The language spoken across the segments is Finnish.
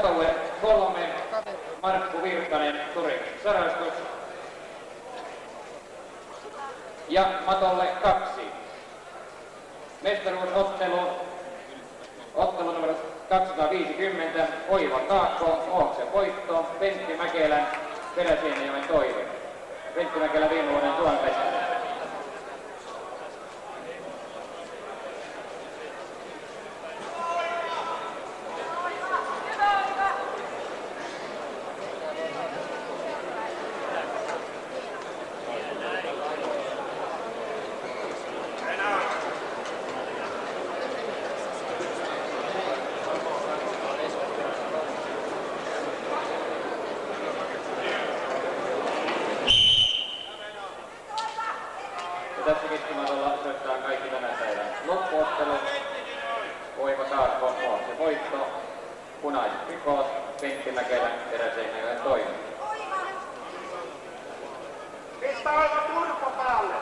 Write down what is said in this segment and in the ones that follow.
matolle 3, Markku Virtanen, Turi Sarastus. Ja matolle 2. Mestaruusottelu, ottelu numero 250, Oiva Kaakko, Ooksen voitto, Pentti Mäkelä, Peräseinäjoen Toive. Pentti Mäkelä viime vuoden Suomen mestari. Tässä keskimatolla syöttää kaikki tämän päivän loppuottelut. Oiva Kaakko, Ooksen voitto, punaiset rikos, Pentti Mäkelä, Peräseinäjoen Toive. Pistä Oiva turpo päälle!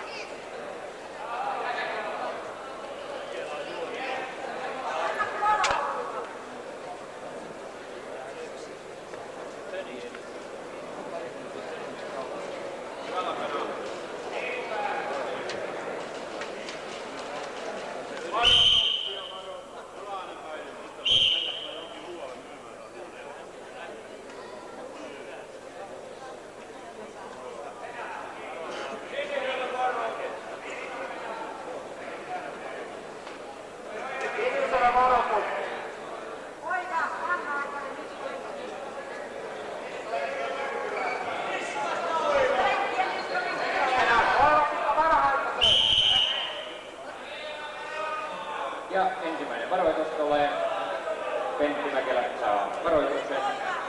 Ja ensimmäinen varoitus tulee. Pentti Mäkelä saa varoituksen.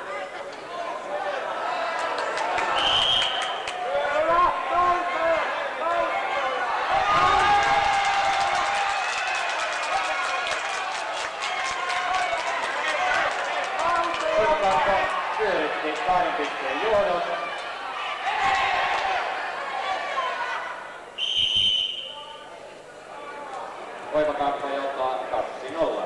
Oiva pyöritti 2 pisteen johdon. Oiva Kaakko johtaa 2-0.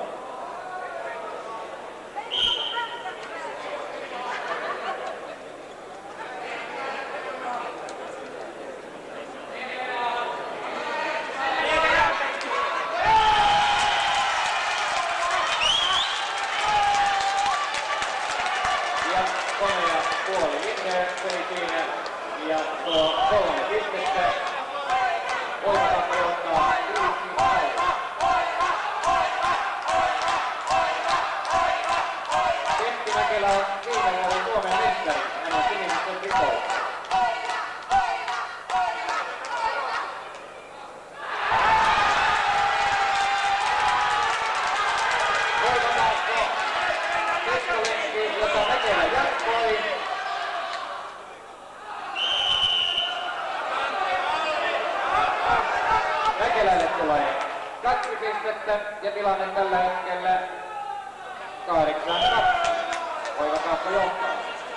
Ja 3,5 linjaa tuli siinä. Ja tuo 3 pistettä. Oiva Kaakko johtaa 5-0. Mäkelä on viime vuoden Suomen mestari. Hän on sinimisten rikolla. Oiva Kaakko. Kestolenki, jota Mäkelä jatkoi. Mäkelälle tulee 2 pistettä ja tilanne tällä hetkellä 8-2. Oiva Kaakko johtaa.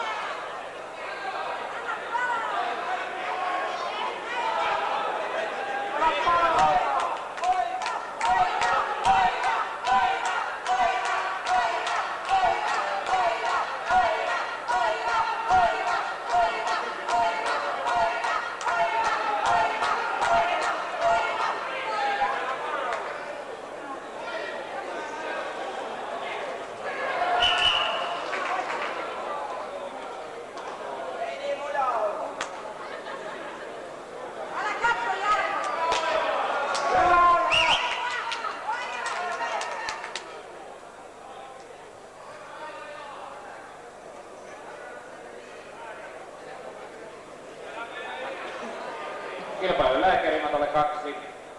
Kilpailulääkäri matolle 2.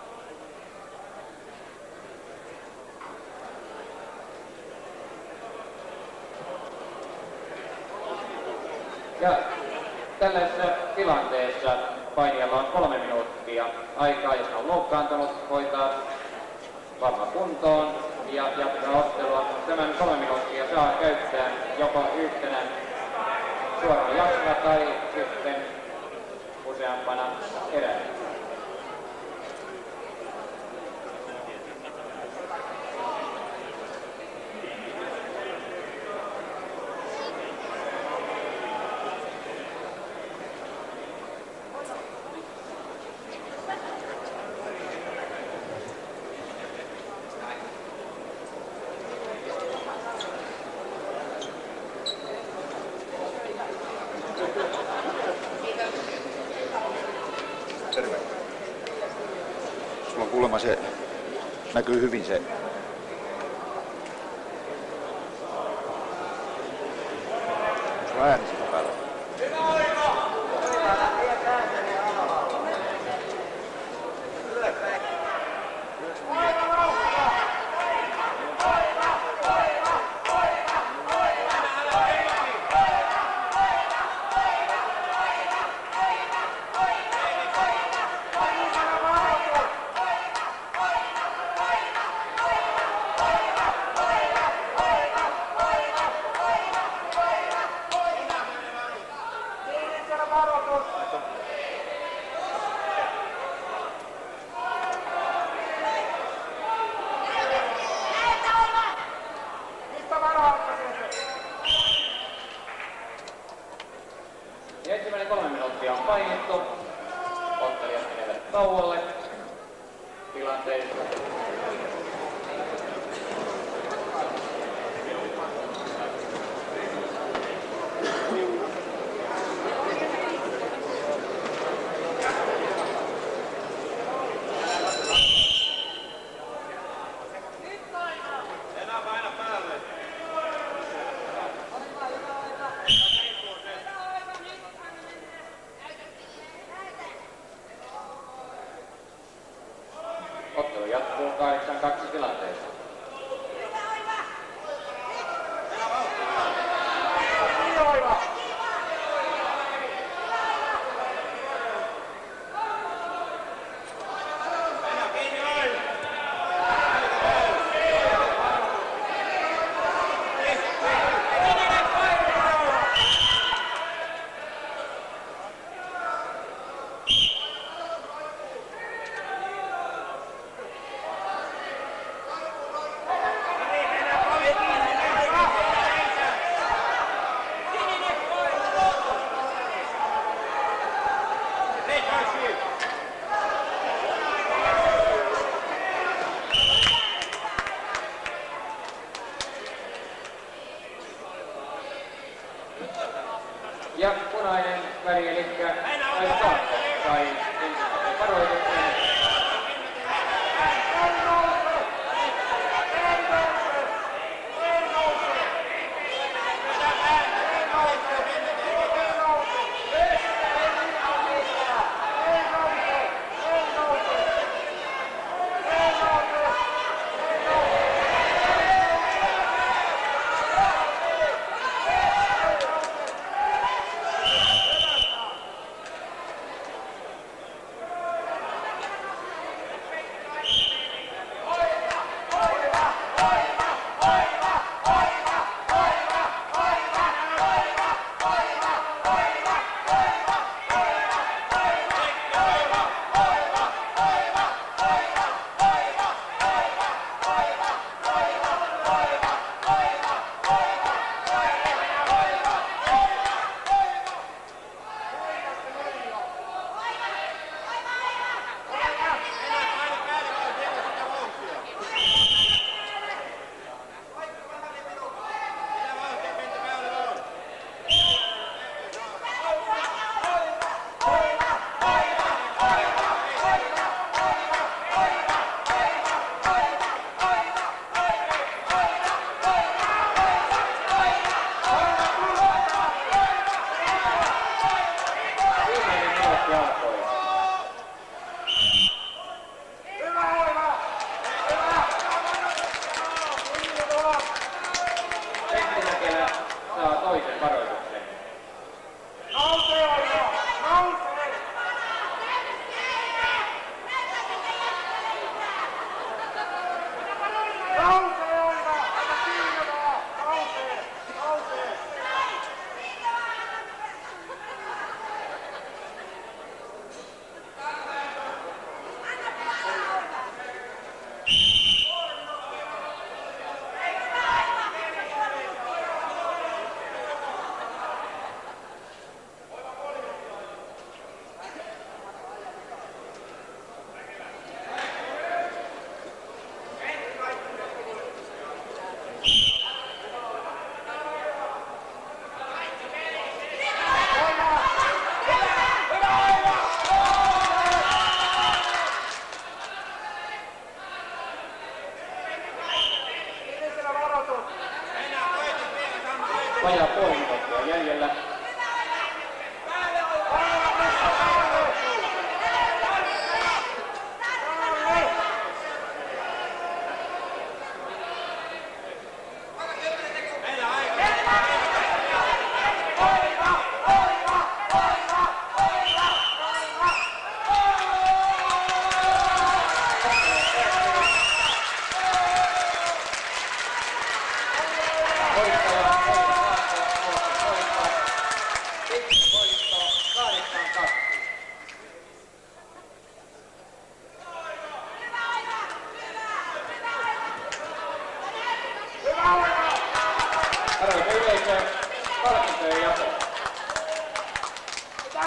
Ja tällaisessa tilanteessa painijalla on 3 minuuttia aikaa, jos on loukkaantunut, hoitaa vamma kuntoon ja jatkaa ottelua. Tämän 3 minuuttia saa käyttää joko yhtenä suorana jaksona tai sitten useampana eränä. kuulemma se näkyy hyvin se. Onko ääni siinä päällä? Ensimmäinen 3 minuuttia on painittu. Ottelijat menevät tauolle tilanteessa. Ottelu jatkuu 8-2 tilanteessa. Ja punainen väri, eli Aino Saakko, sai ensimmäisen varoituksen.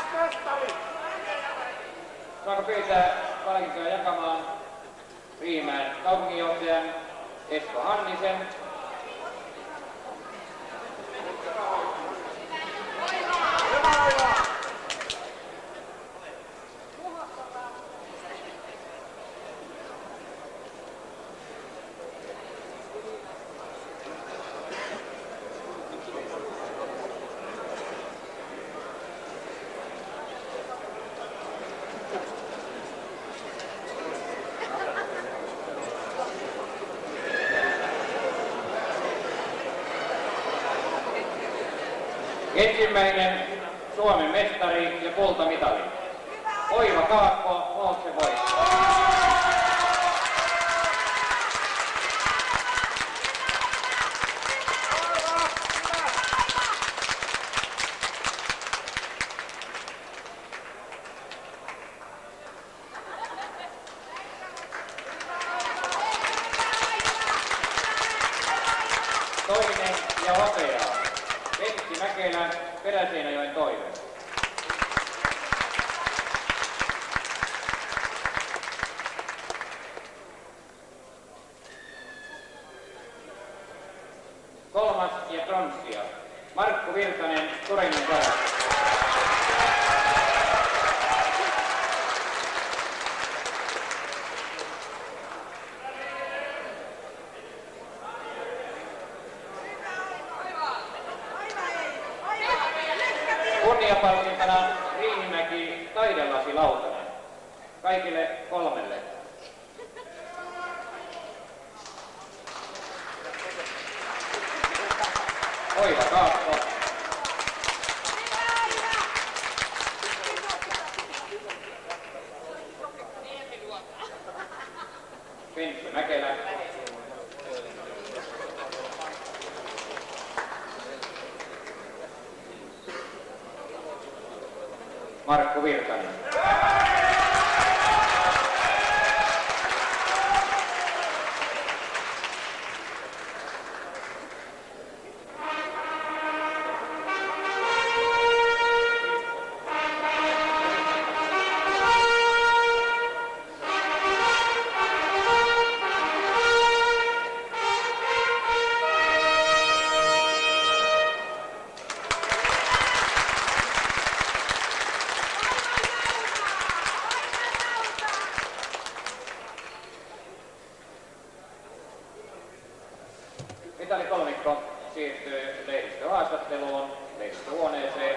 mestari! Saanko pyytää palkintoja jakamaan Riihimäen kaupunginjohtajan Esko Hannisen, ensimmäinen Suomen mestari ja kultamitali. Oiva Kaakko, Ootse voitto. Toinen ja hopea. Pentti Mäkelä, Peräseinäjoen Toive. Kolmas ja pronssia. Markku Virtanen, Turinen Kärä. Kunniapalkintona Riihimäki Taidelasi Lautanen. Kaikille kolmelle. Oiva Kaakko. Pentti Mäkelä. Markku Virtanen. Mitalikolmikko siirtyy lehdistöhaastatteluun, lehdistöhuoneeseen.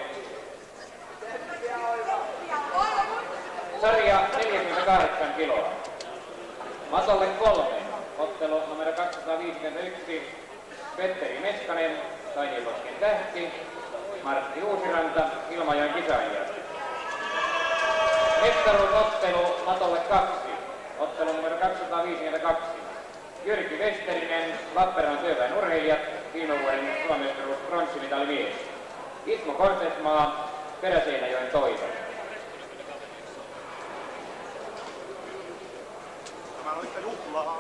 Sarja 48 kiloa. Matolle 3. Ottelu numero 251. Petteri Meskanen, Tainilosken Tähti, Martti Uusiranta, Ilmajoen kisaajat. Mestaruusottelu Matolle 2. Ottelu numero 252. Jyrki Westerinen, Lappeenrannan työväen urheilijat, viime vuoden suomenmestaruus pronssimitalimies. Ismo Kortesmaa, Peräseinäjoen Toive. Tämä on sitten juhlaa.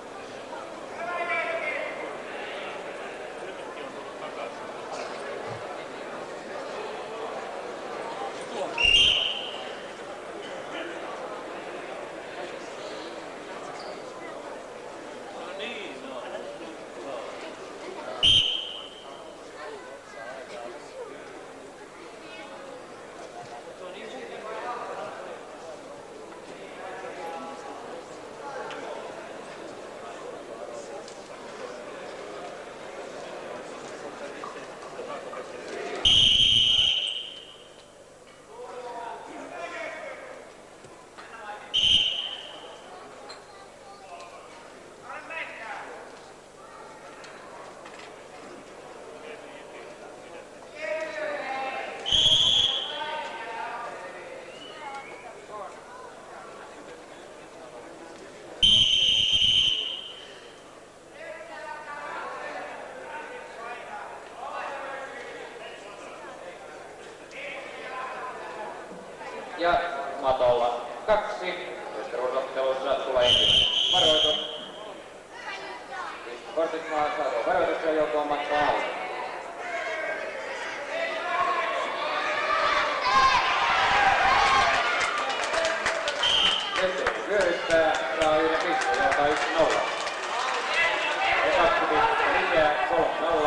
Ja matolla 2. Mestaruusottelussa tulee ensimmäinen varoitus. Kortesmaa saa varoituksia ja joutuu matkaan alle. Vyöryttää, saa 1 pisteen, johtaa 1-0. Ja 2 pistettä lisää, 3-0.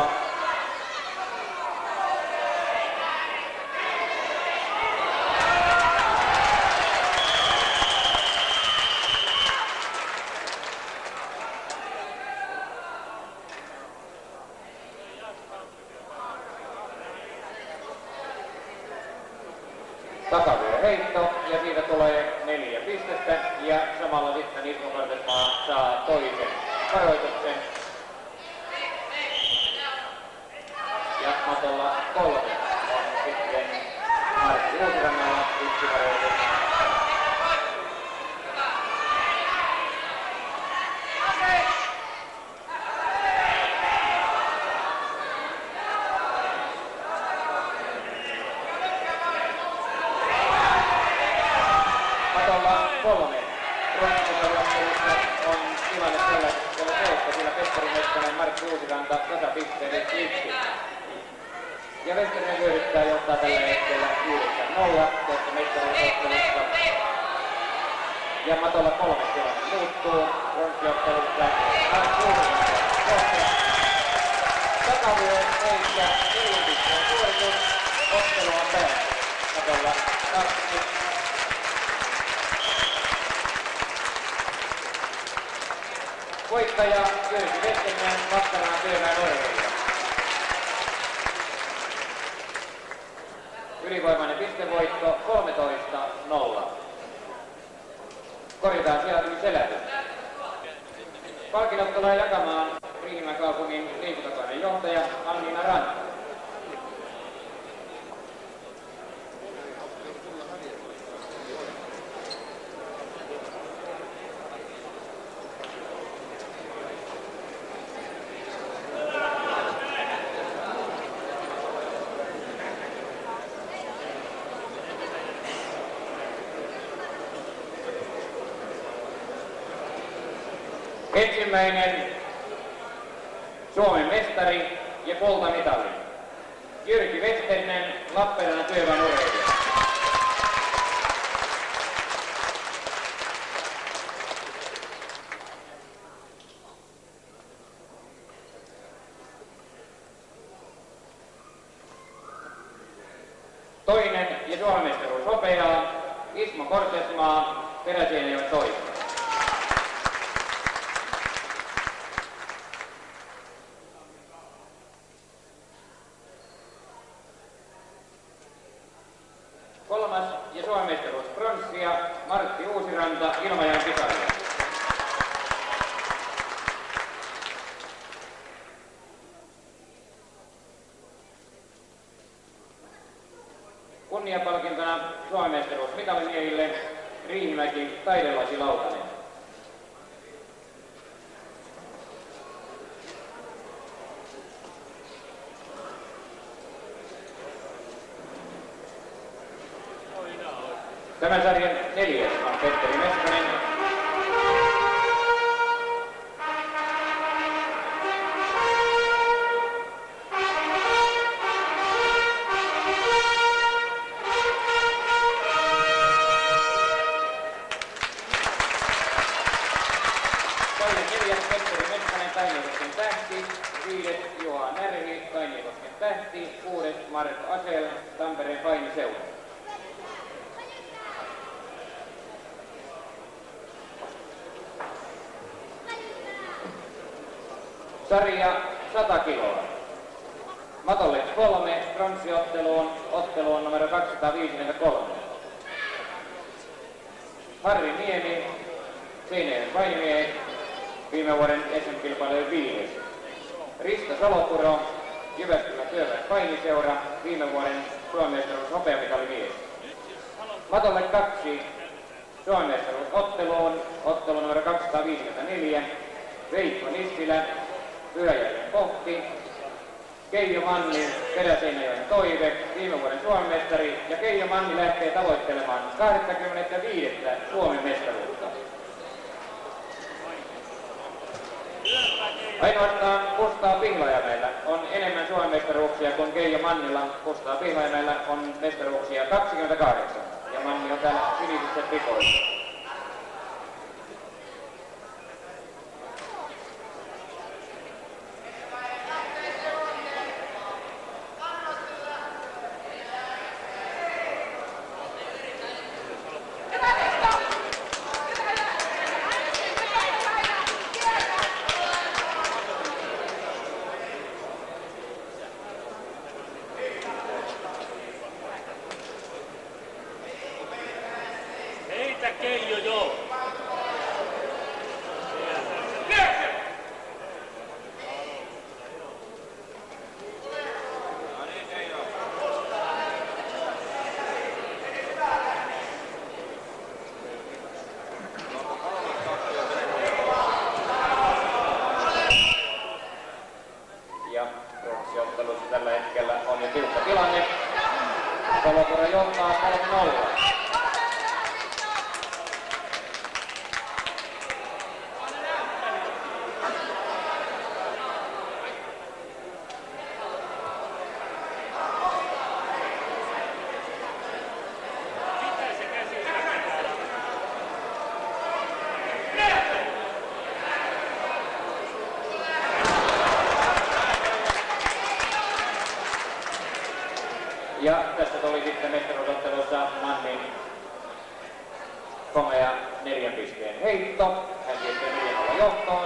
Takavyöheitto ja siitä tulee 4 pistettä ja samalla sitten Ismo Kortesmaa saa toisen varoituksen. Ja matolla 3 on sitten Martti Uusirannalla 1 varoitus. Ja Vesterinen Vyöryttää johtaa tällä hetkellä 9-0 tuossa mestaruusottelussa. Ja matolla 3 tilanne muuttuu bronssiottelussa. Martti Uusiranta johtaa. Takavyö eikä 4 pisteen suoritus. Ottelu on päättynyt. Matolla 2. Voittaja Jyrki Vesterinen, Lappeenrannan Työväen Orjia. Ylivoimainen pistevoitto 13-0. Korjataan siellä selätys. Palkinnot tulee jakamaan Riihimäen kaupungin liikuntatoimen johtaja Anniina Ranta. Ensimmäinen Suomen mestari ja kultamitali. Jyrki Vesterinen, Lappeenrannan Työväen Orjia. Toinen ja Suomen mestaruus hopeaa Ismo Kortesmaa, Peräseinäjoen Toivo. Kolmas ja Suomen mestaruus pronssia Martti Uusiranta, Ilmajoen Pisaria. Kunniapalkintona Suomen mestaruus mitalimiehille Riihimäki Taidelasi Lautanen. Tämän sarjan 4. on Petteri Meskonen. Toinen 4. Petteri Meskonen, Kainienkosken Tähti. 5. Juha Närvi, Kainienkosken Tähti. 6. Mark Asel, Tampereen Painiseura. Sarja 100 kiloa. Matolle 3, pronssiotteluun numero 253. Harri Niemi, Seinäjoen painimies, viime vuoden SM-kilpailujen 5. Risto Salopuro, Jyväskylän Työväen Painiseura, viime vuoden Suomen mestaruus hopeamitalimies. Matolle 2, Suomen mestaruus otteluun numero 254. Veikko Nissilä, Pyhäjärven Pohti, Keijo Manni, Peräseinäjoen Toive, viime vuoden Suomen mestari, ja Keijo Manni lähtee tavoittelemaan 25. Suomen mestaruutta. Ainoastaan Kustaa Pihlajamäellä on enemmän Suomen mestaruuksia kuin Keijo Mannilla. Kustaa Pihlajamäellä on mestaruuksia 28, ja Manni on täällä sinisissä trikoissa. Esitä Keijo joo. Ja bronssiottelussa tällä hetkellä on jo tiukka tilanne. Salopuro johtaa 3-0. Ja tästä tuli sitten mestaruusottelussa Mannin komea 4 pisteen heitto. Hän siirtyi 4-0 johtoon.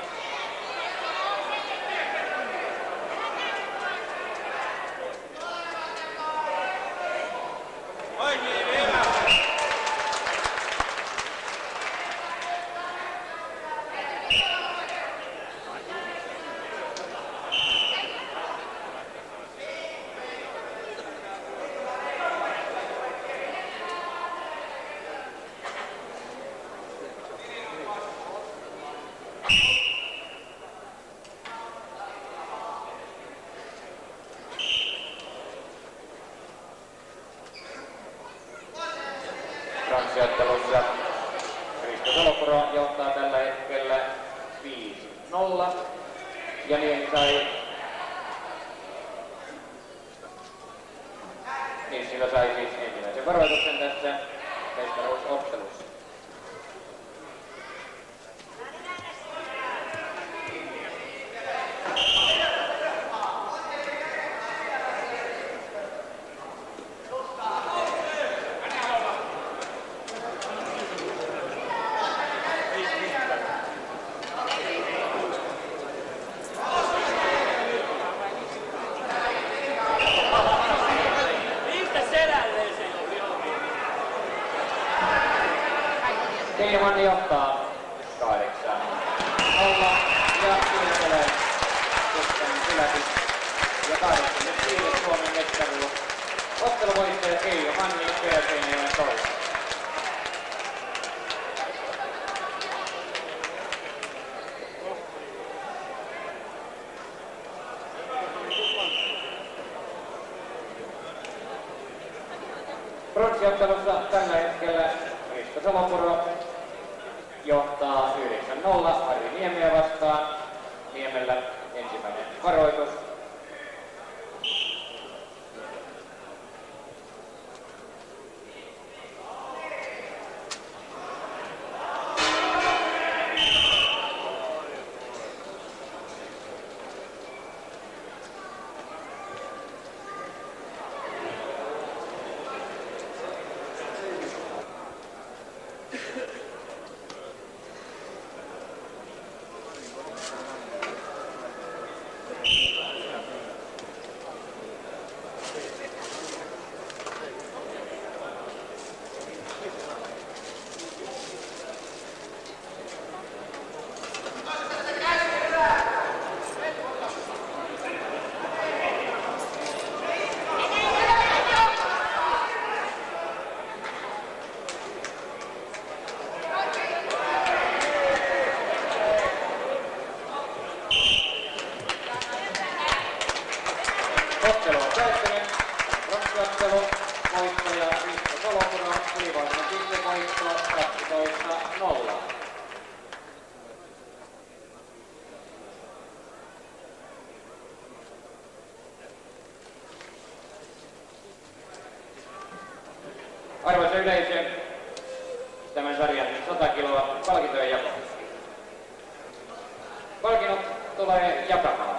Bronssiottelussa Risto Salopuro johtaa tällä hetkellä 5-0. Ja niin sillä sai siis ensimmäisen varoituksen tässä mestaruusottelussa. Manni johtaa 8-0 ja siirtelee sitten Yläkin ja 85 Suomen mestaruus. Otteluvoittaja Keijo Manni Peräseinäjoen toista. Bronssiottelussa tällä hetkellä Risto Salopuro johtaa 9-0 Harri Niemeä vastaan. Niemellä ensimmäinen varoitus. Ottelu on päättynyt. Bronssiottelu, voittaja Risto Salopuro, ylivoimainen pistevoitto 12-0. Arvoisa yleisö, tämän sarjan 100 kiloa palkintojen jako. Palkinnot tulee jakamaan.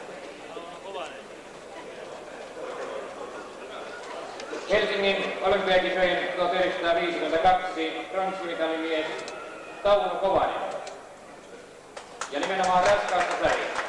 Helsingin olympiakisojen 1952 pronssimitalimies Tauno Kovanen. Ja nimenomaan raskaasta sarjasta.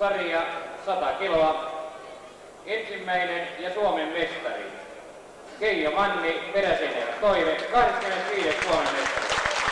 sarja 100 kiloa. Ensimmäinen ja Suomen mestari. Keijo Manni, Peräseinäjärven Toive, 25. Suomen mestari.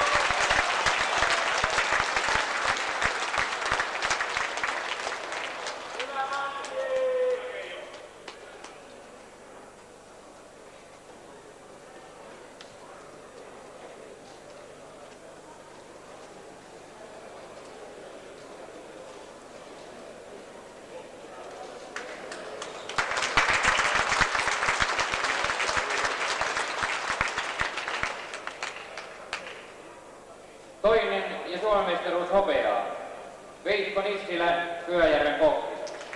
Toinen ja Suomen mestaruus hopeaa. Veikko Nissilä, Pyhäjärven Kokki.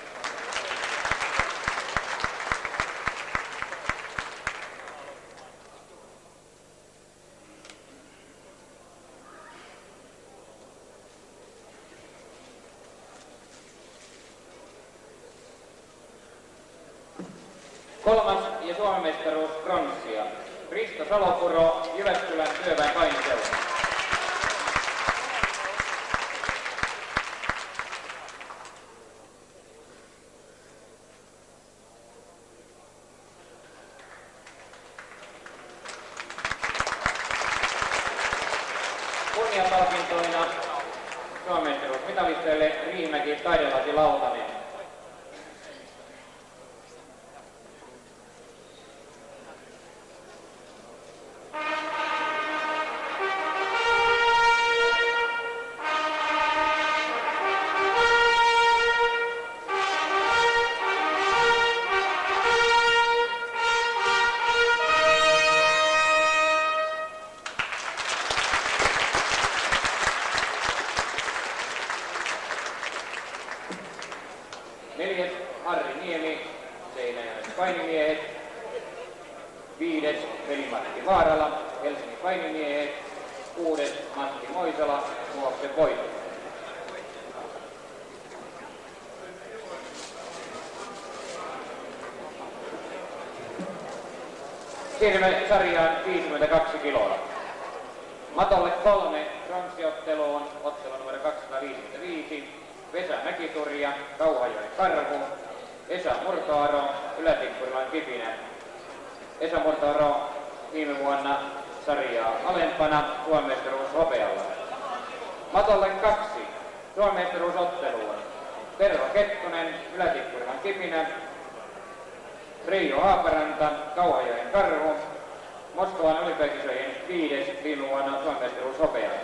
Kolmas ja Suomen mestaruus pronssia. Risto Salopuro, Jyväskylän työväen painiseura. Kunniapalkintoina Suomen mestaruusmitalisteille Riihimäki, Taidelasi, Lautanen. Neljäs Harri Niemi, Seinäjoen painimiehet. Viides Veli-Matti Vaarala, Helsingin painimiehet. Kuudes Matti Moisala, Muoksen voitto. Siirrymme sarjaan 52 kiloa. Matolle 3 pronssiotteluun, ottelu numero 255. Vesa Mäkiturja, Kauhajoen Karhu, Esa Murtoaro, Ylä-Tikkurilan Kipinä. Esa Murtoaro viime vuonna sarjaa alempana, Suomen mestaruus hopealla. Matolle 2 Suomen mestaruusotteluun. Tervo Kettunen, Ylä-Tikkurilan Kipinä. Reijo Haaparanta, Kauhajoen Karhu. Moskovan olympiakisojen 5. viime vuonna Suomen mestaruus hopealla.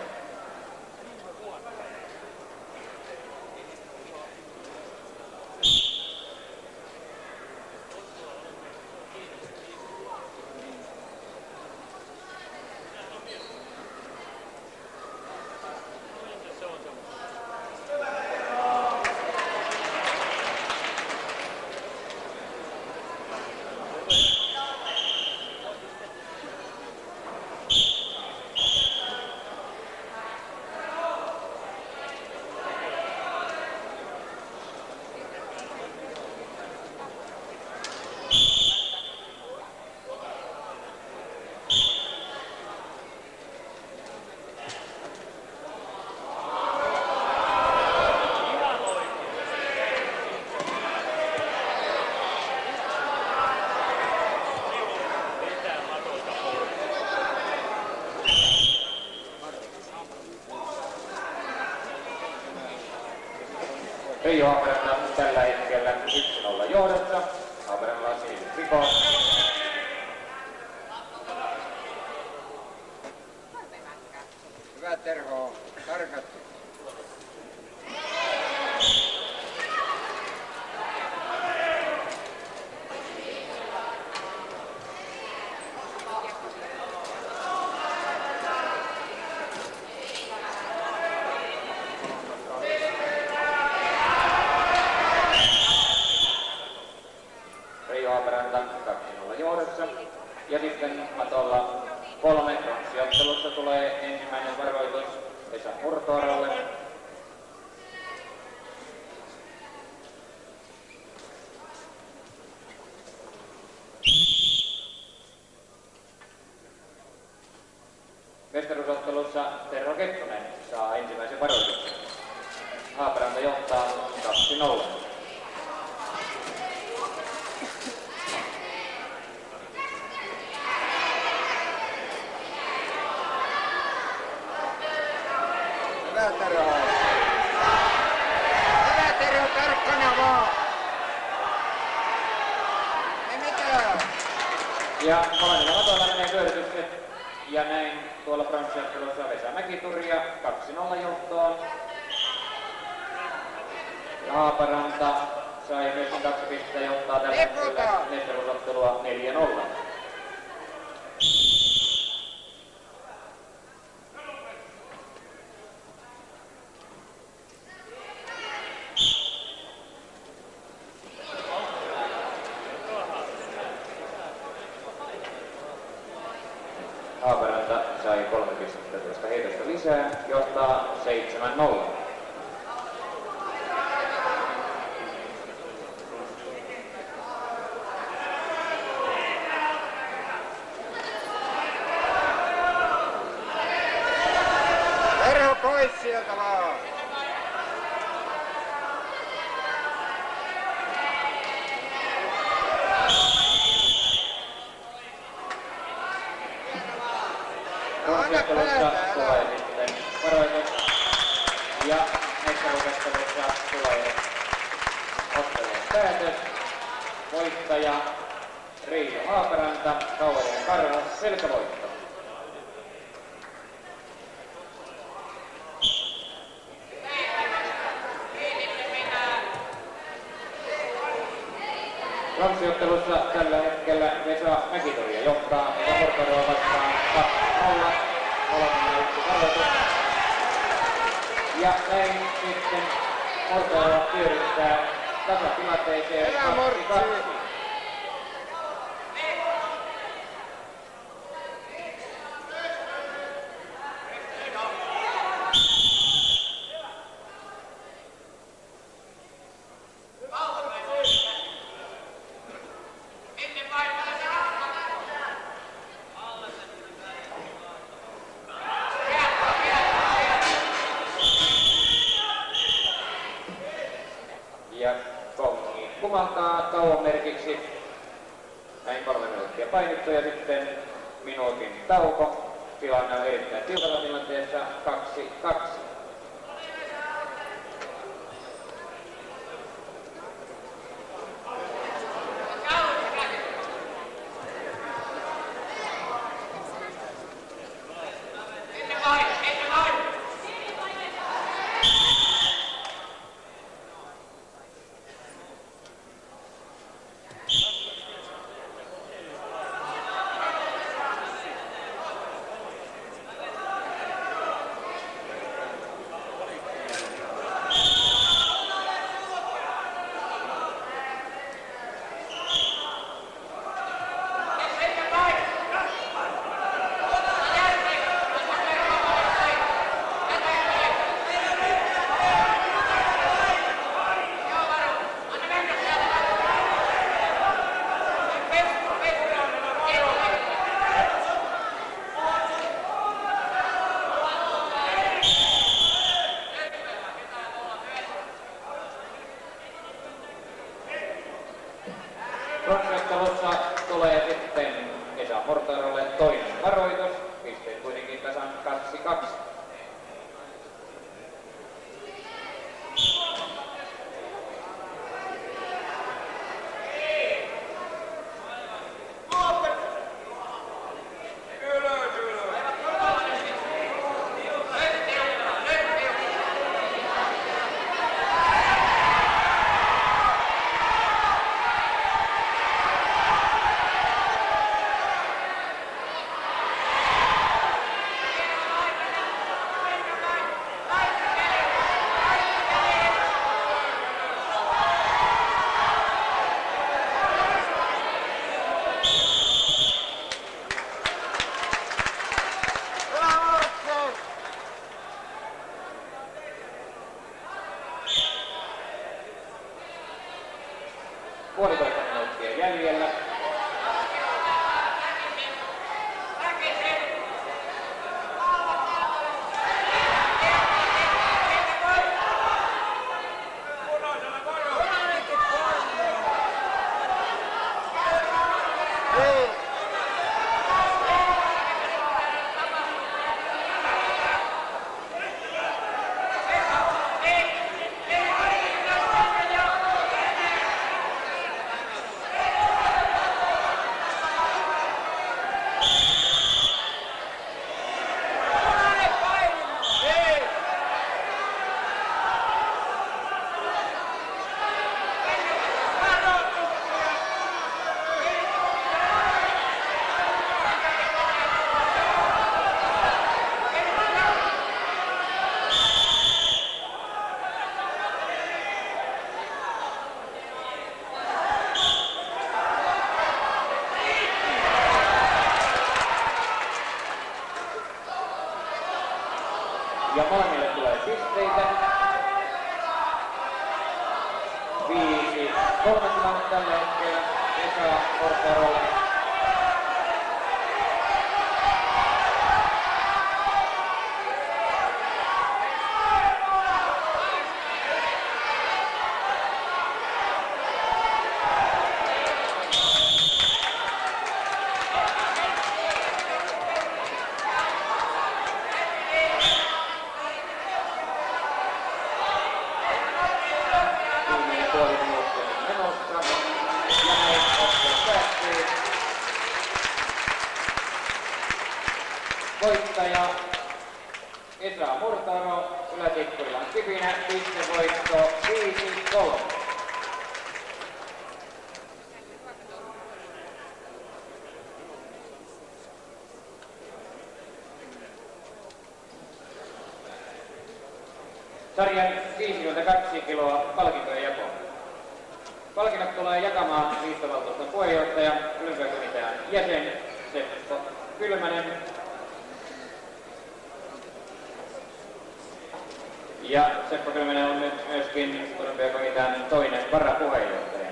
Reijo Haaparanta tällä hetkellä 1-0 johdossa. Haaparannalla on sininen triko. Hyvä Terho, tarkat. Ja sitten matolla 3 pronssiottelussa tulee ensimmäinen varoitus Esa Murtoaralle. Mestaruusottelussa Tervo Kettunen saa ensimmäisen varoituksen. Haaparanta johtaa 2-0. 2-0. Hyvä Tero! Hyvä Tero, tarkkana vaan! Ei mitään! Ja molemmilla matoilla menee pyöritykset. Ja näin tuolla pronssiottelussa Vesa Mäki-Turja 2-0 johtoon. Ja Haaparanta sai myöskin 2 pistettä johtaa tällä hetkellä mestaruusottelua 4-0. Haaparanta sai 3 pistettä tuosta heitosta lisää, johtaa 7-0. Tero pois sieltä vaan! Pronssiottelussa tulee sitten varoitus ja mestaruusottelussa tulee ottelun päätös. Voittaja Reijo Haaparanta, Kauhajoen Karhu, selkävoitto. Pronssiottelussa tällä hetkellä Vesa Mäki-Turja johtaa Portoroa vastaan 2-0. Ja näin sitten Portoroa pyörittää tasatilanteeseen 2-2. Ja kongi kumaltaa tauon merkiksi. Näin 3 minuuttia painittu ja sitten minuutin tauko. Tilanne on erittäin tiukalla tilanteessa 2-2. Ja molemmille tulee pisteitä. 5-3 tilanne tällä hetkellä Esa Portarolle. Voittaja Esa Murtaro, Ylä-Tikkurilan Kipinä, pistevoitto 5-3. Sarjan 52 kiloa palkintojen jakoon. Palkinnot tulee jakamaan liittovaltuuston puheenjohtaja, olympiakomitean jäsen Seppo Kylmänen. Ja Seppo Kylmänen on nyt myöskin olympiakomitean toinen varapuheenjohtaja.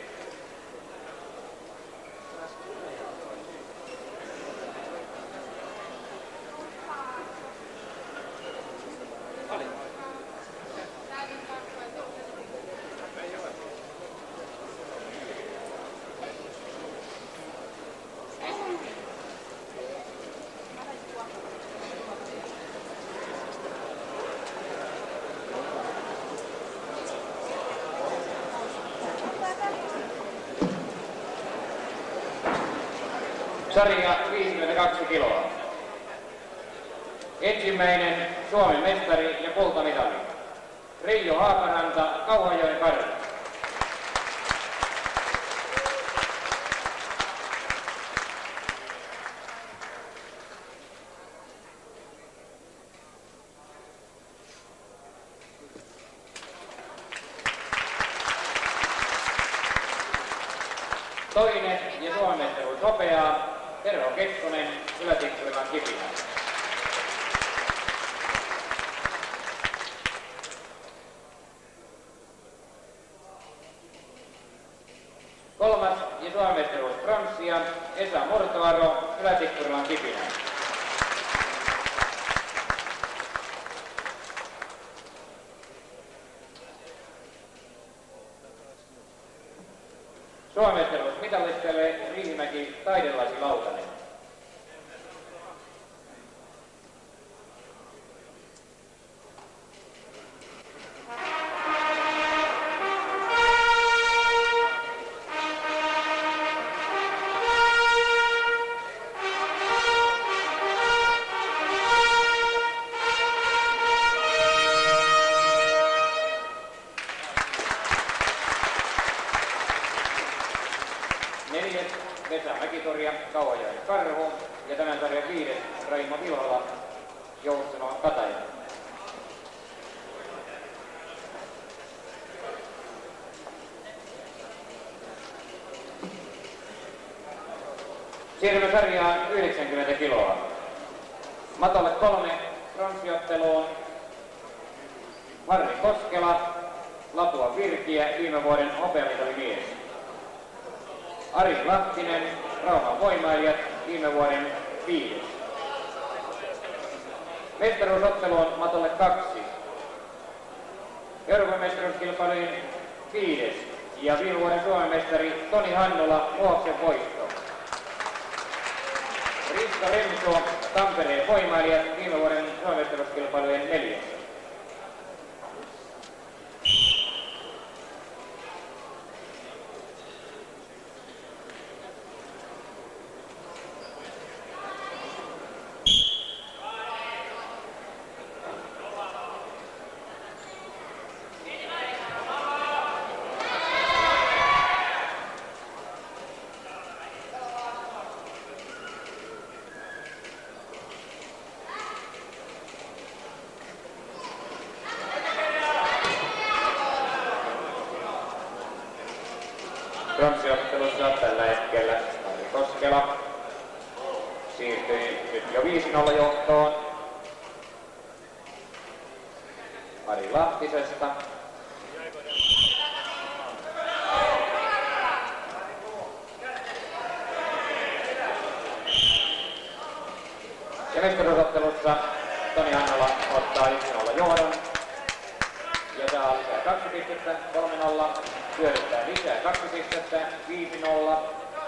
Sarja 52 kiloa. Ensimmäinen Suomen mestari ja kultamitali. Reijo Haaparanta, Kauhajoen Karri. Toinen ja Suomen mestaruus hopeaa Terho Kekkonen, Ylä-Tikkurilan Kipinä. Kolmas ja Suomen mestaruus pronssia Esa Murtaro, Ylä-Tikkurilan Kipinä. Suomen mestaruus mitalisteille Riihimäki Taidelasi Lautanen. Neljäs Vesa Mäkitorja, Kauhajoen Karhu ja tämän sarjan viides Raimo Vilhola, Joutsenon Kataja. Siirrymme sarjaan 90 kiloa. Matolle 3 pronssiotteluun. Harri Koskela, Lapua Virkiä, viime vuoden hopeamitalimies. Ari Lahtinen, Rauman voimailijat, viime vuoden 5. Mestaruusotteluun matolle 2. Euroopan mestaruuskilpailujen 5. Ja viime vuoden Suomen mestari Toni Hannola, Muhoksen voitto. Risto Remso, Tampereen voimailijat, viime vuoden Suomen mestaruuskilpailujen 4. Pronssiottelussa tällä hetkellä Harri Koskela siirtyi nyt jo 5-0 johtoon. Ari Lahtisesta. Ja mestaruusottelussa Toni Hannola ottaa 1-0 johdon ja saa lisää 2 pistettä, 3-0, hyödyttää lisää 2 pistettä, 5-0.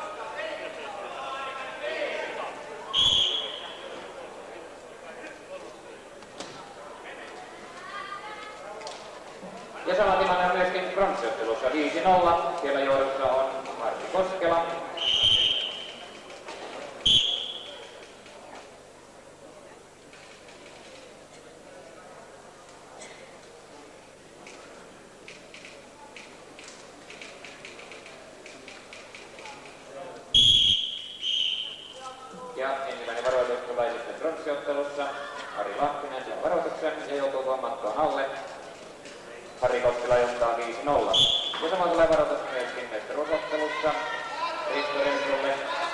Ja sama tilanne on myöskin pronssiottelussa 5-0, siellä johdossa on Martti Koskela. Ja ensimmäinen varoitus tulee sitten pronssiottelussa. Ari Lahtinen saa varoituksen ja joutuu tuon mattoon alle. Harri Koskela johtaa 5-0. Ja sama tulee varoitus myöskin mestaruusottelussa. Risto Remsulle.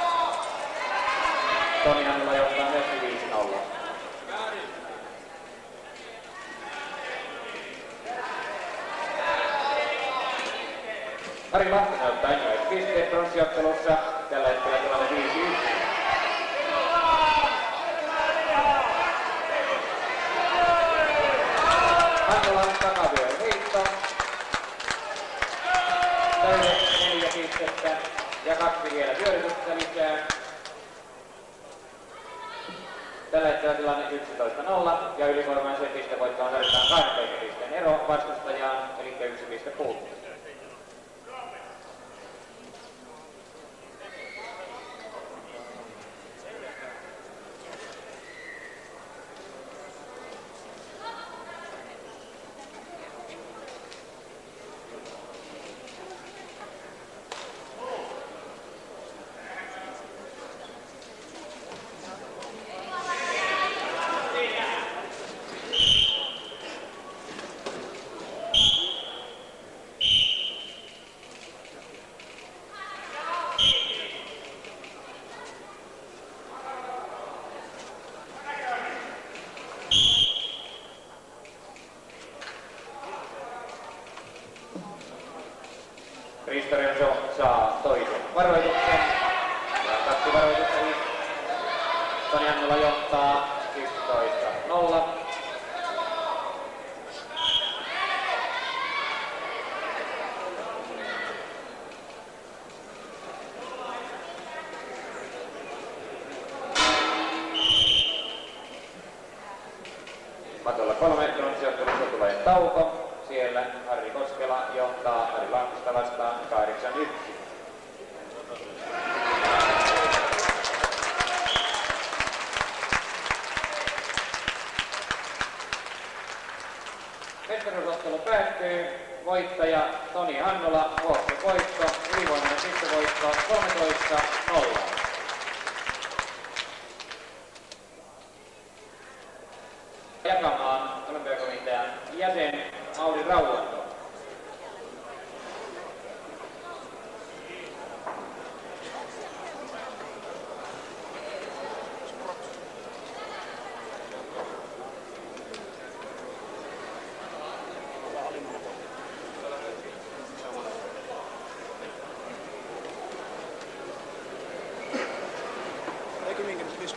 Toni Hannola johtaa myöskin 5-0. Ari Lahtinen ottaa ensimmäiset pisteet pronssiottelussa. Tällä hetkellä tilanne 5-1. Hannolan takavyön heitto. Täydet 4 pistettä ja 2 vielä vyörytystä lisää. Tällä hetkellä tilanne 11-0 ja ylivoimaisen pistevoittoon tarvitaan 12 pisteen ero vastustajaan, eli 1 piste puuttuu. Risto Remsu saa toisen varoituksen ja 2 varoitusta. Toni Hannola johtaa 11-0. Matolla 3 pronssiottelussa tulee tauko. Siellä Harri Koskela johtaa Ari Lahtista vastaan 8-1. Mestaruusottelu päättyy. Voittaja Toni Hannola, Vuoksen voitto, ylivoimainen pistevoitto 13-0. Jakamaan olympiakomitean jäsen Mauri Rauhanto. Eikö minkä visku?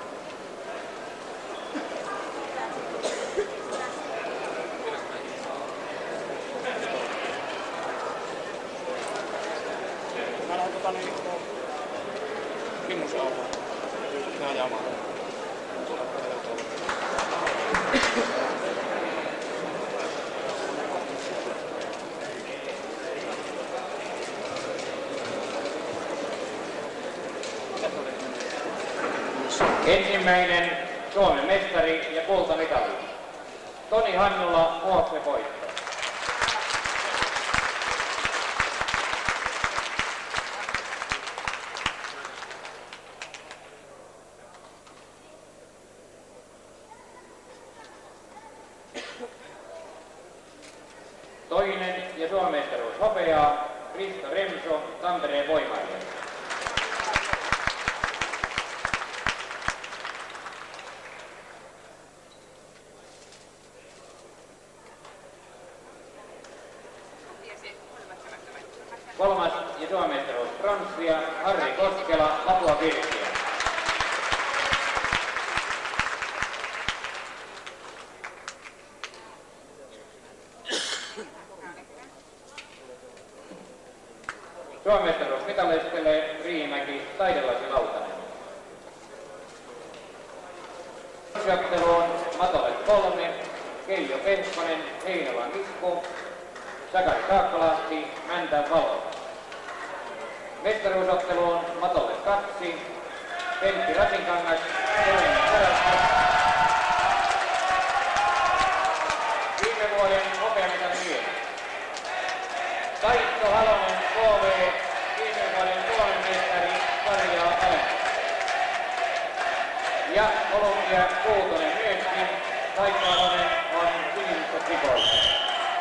Mä lähden Kimmosen autoon. Mä ajamaan. Ensimmäinen Suomen mestari ja kultamitali. Toni Hannola, Vuoksen voitto. Toinen ja Suomen mestaruus hopeaa Risto Remsu, Tampereen Voimaille. pronssia Harri Koskela, Lapua Pirkkiä. Suomen mestaruusmitalistelee Riihimäki Taidelasi Lautanen. Otteluun Matolle 3, Keijo Pehkonen, Heinolan Mikko, Sakari Taakkalahti, Mäntän Valo. Mestaruusotteluun Matolle 2, Pentti Rasinkangas, Helena Sarasta. Viime vuoden hopeamitan mies. Taitto Halonen KV, viime vuoden Suomen mestari Karjaa Alenta. Ja Olympia Kuutonen myöskin. Taitto Halonen on sinisestä trikoista.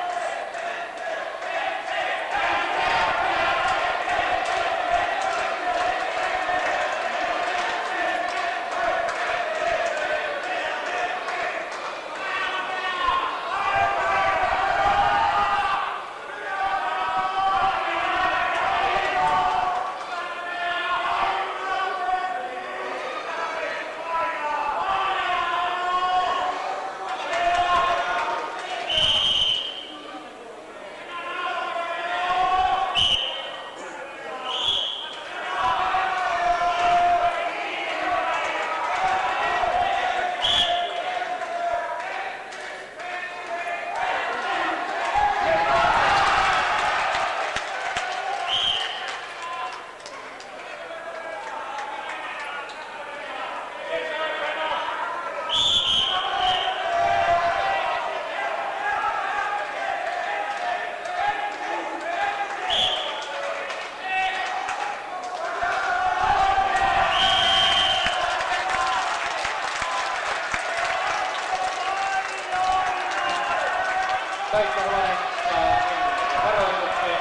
Taitto Halonen saa varoituksen.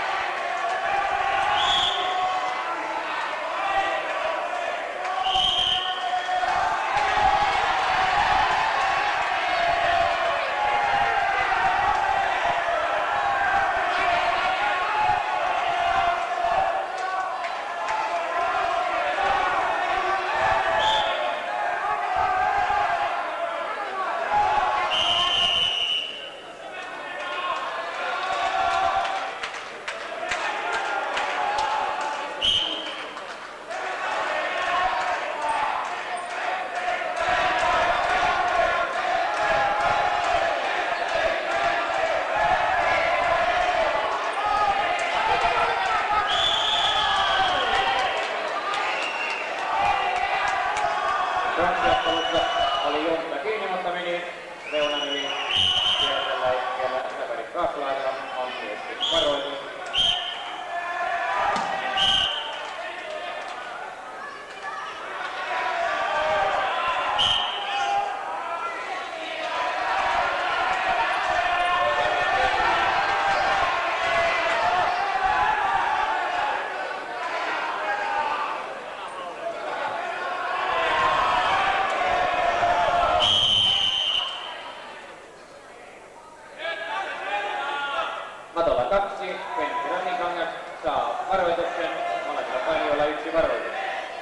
Pronssiottelussa oli Juntta kiinni, mutta meni reunan yli. Siellä tällä hetkellä Sakari Kaaklaarilla on myöskin varoitus. Matolla 2, Pentti Rasinkangas saa varoituksen, molemmilla painijoilla 1 varoitus.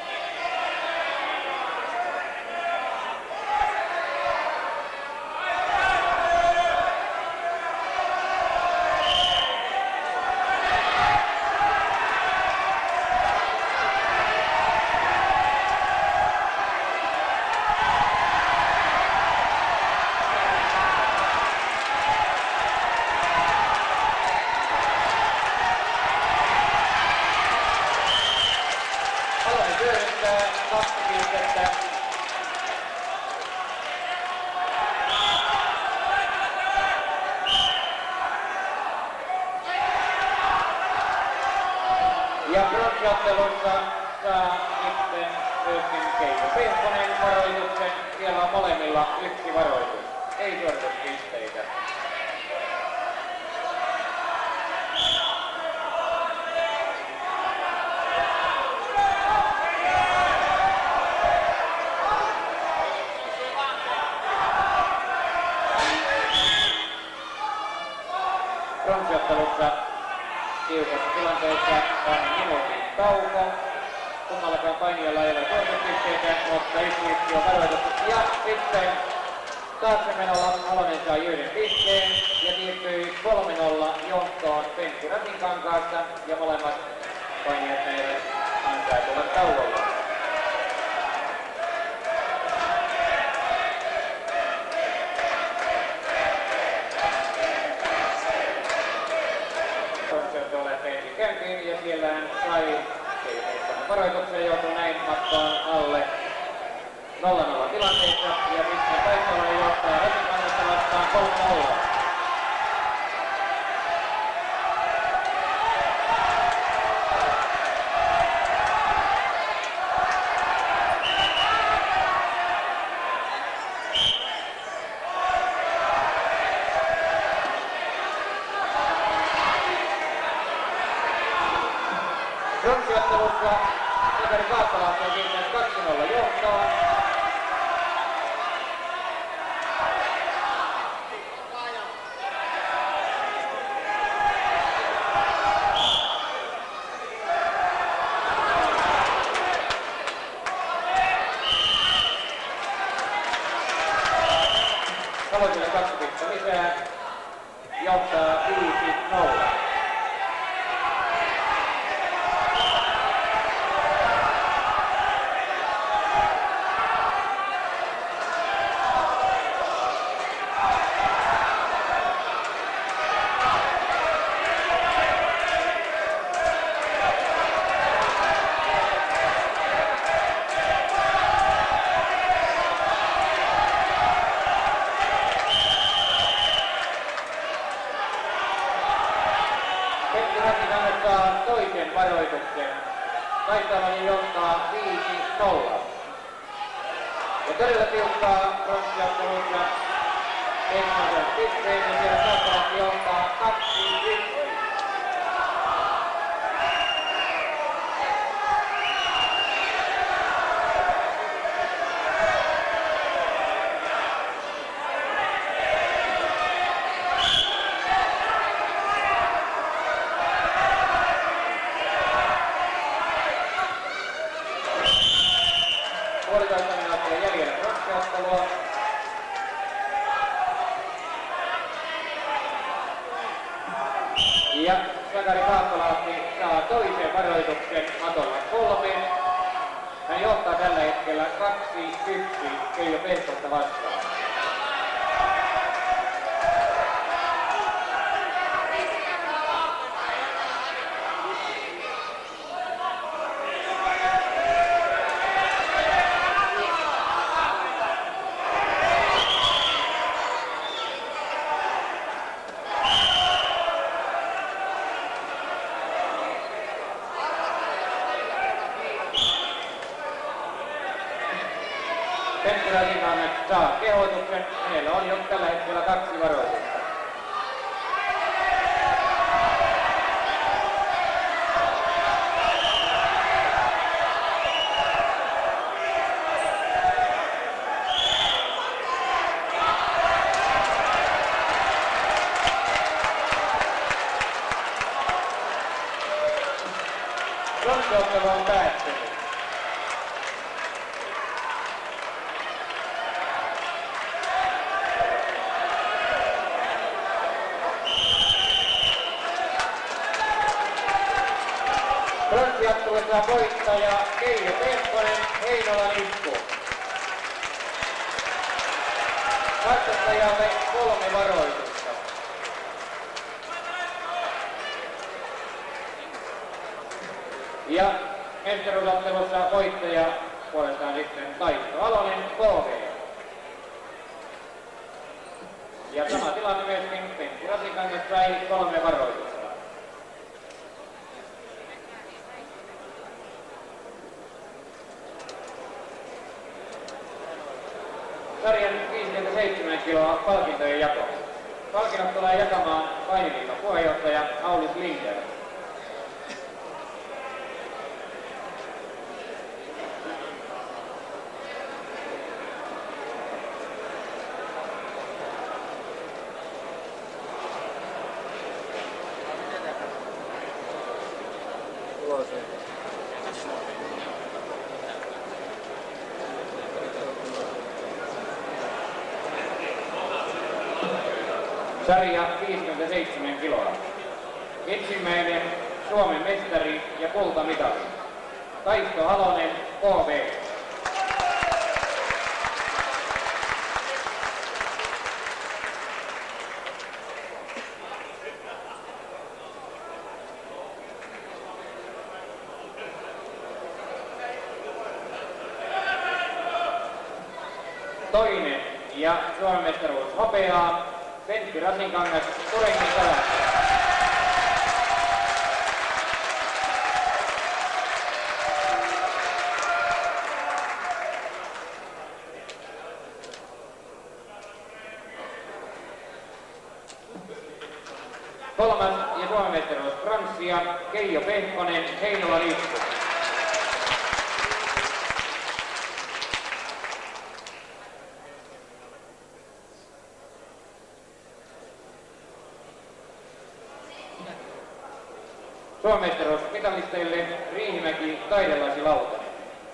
Ja pronssiottelussa saa sitten myöskin Keijo Pehkonen varoituksen. Siellä on molemmilla 1 varoitus. Ei suorituspisteitä. Pronssiottelussa tiukassa tilanteessa on minuutin tauko. Kummallakaan painijalla ei ole suorituspisteitä, mutta yksi on varoitettu. Ja sitten taaksemenolla Halonen saa yhden pisteen ja siirtyi 3-0 johtoon Pentti Rasinkankaasta ja molemmat painijat meidän ansaituvat tauolla. Käyntiin ja siellä hän sai varoituksen joutui näin matkaan alle 0-0 tilanteessa ja sitten Taistolainen johtaa Rasikannasta vastaan 3-0. Bronssiottelussa Sakari Kaattalahti on kiinnittänyt 2-0 johtoon. Salosille 2 pistettä lisää. Johtaa 5-0. Toisen varoituksen. Taistolainen johtaa 5-0. Ja todella tiukkaa bronssiottelussa ensimmäisen pisteen ja siellä Taistolainen johtaa 2-1. Puolitoista minuuttia jäljellä bronssiottelua. Ja Sakari Kaattalahti saa toisen varoituksen matolla 3. Hän johtaa tällä hetkellä 2-1 Keijo Pehkosta vastaan. Pentti Rasinkangas saa kehotuksen. Hänellä on jo tällä hetkellä 2 varoitusta. Bronssiottelu on päättynyt. Bronssiottelussa voittaja Keijo Pehkonen, Heinolan Mikko. Vastustajalle 3 varoitusta. Ja mestaruusottelussa voittaja puolestaan sitten Taisto Alonen, KV. Ja sama tilanne myöskin Pentti Rasinkangas sai 3 varoitusta. Sarjan 57 kiloa palkintojen jako. Palkinnot tulee jakamaan painiliiton puheenjohtaja Aulis Linder. Ulos. Sarja 57 kiloa. Ensimmäinen Suomen mestari ja kultamitali. Taisto Halonen, KV. Toinen ja Suomen mestaruus hopeaa, Pentti Rasinkangas, Turengin Salas. Kolmas ja Suomen mestaruus pronssia, Keijo Pehkonen, Heinola Liitto. Suomen mestaruus mitalisteille Riihimäki, Taidelasi, Lautanen.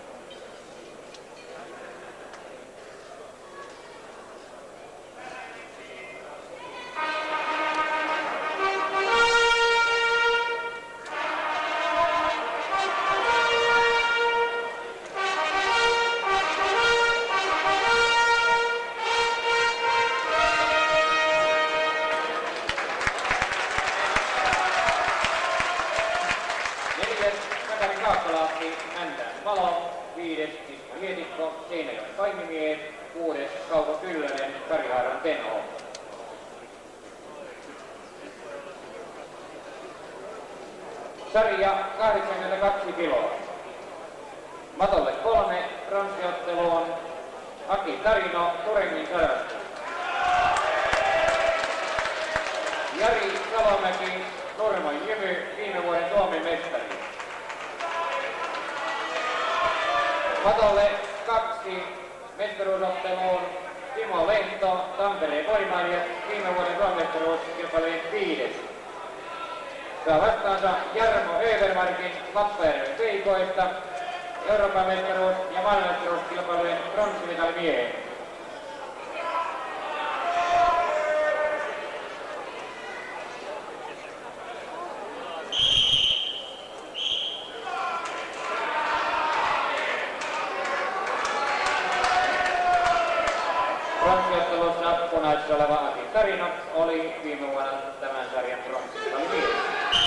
Sarja 82 kiloa. Matolle 3, pronssiotteluun Aki Tarino, Turengin Sadasta. Jari Salomäki, Nurmon Jymy, viime vuoden Suomen mestari. Matolle 2, mestaruusotteluun Timo Lehto, Tampereen Voimailijat, viime vuoden Suomen mestaruuskilpailujen 5. Saa vastaansa Jarmo Övermarkin Lappajärven Veikoista, Euroopan mestaruus- ja maailmanmestaruuskilpailujen pronssimitallimiehen. Pronssiottelussa punaisessa oleva Aki Tarino oli viime vuonna tämän sarjan pronssimitallimiehen.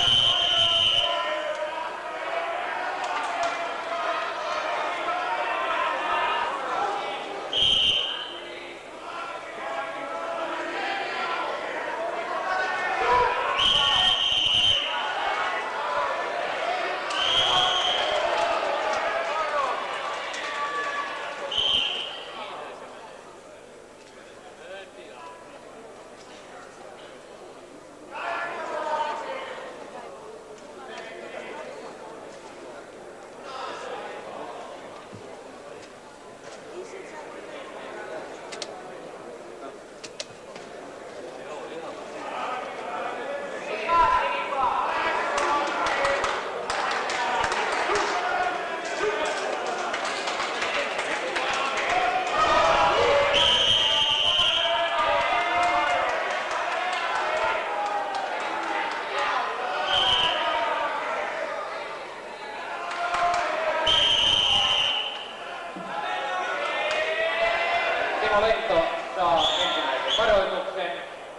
Timo Lehto saa ensimmäisen varoituksen.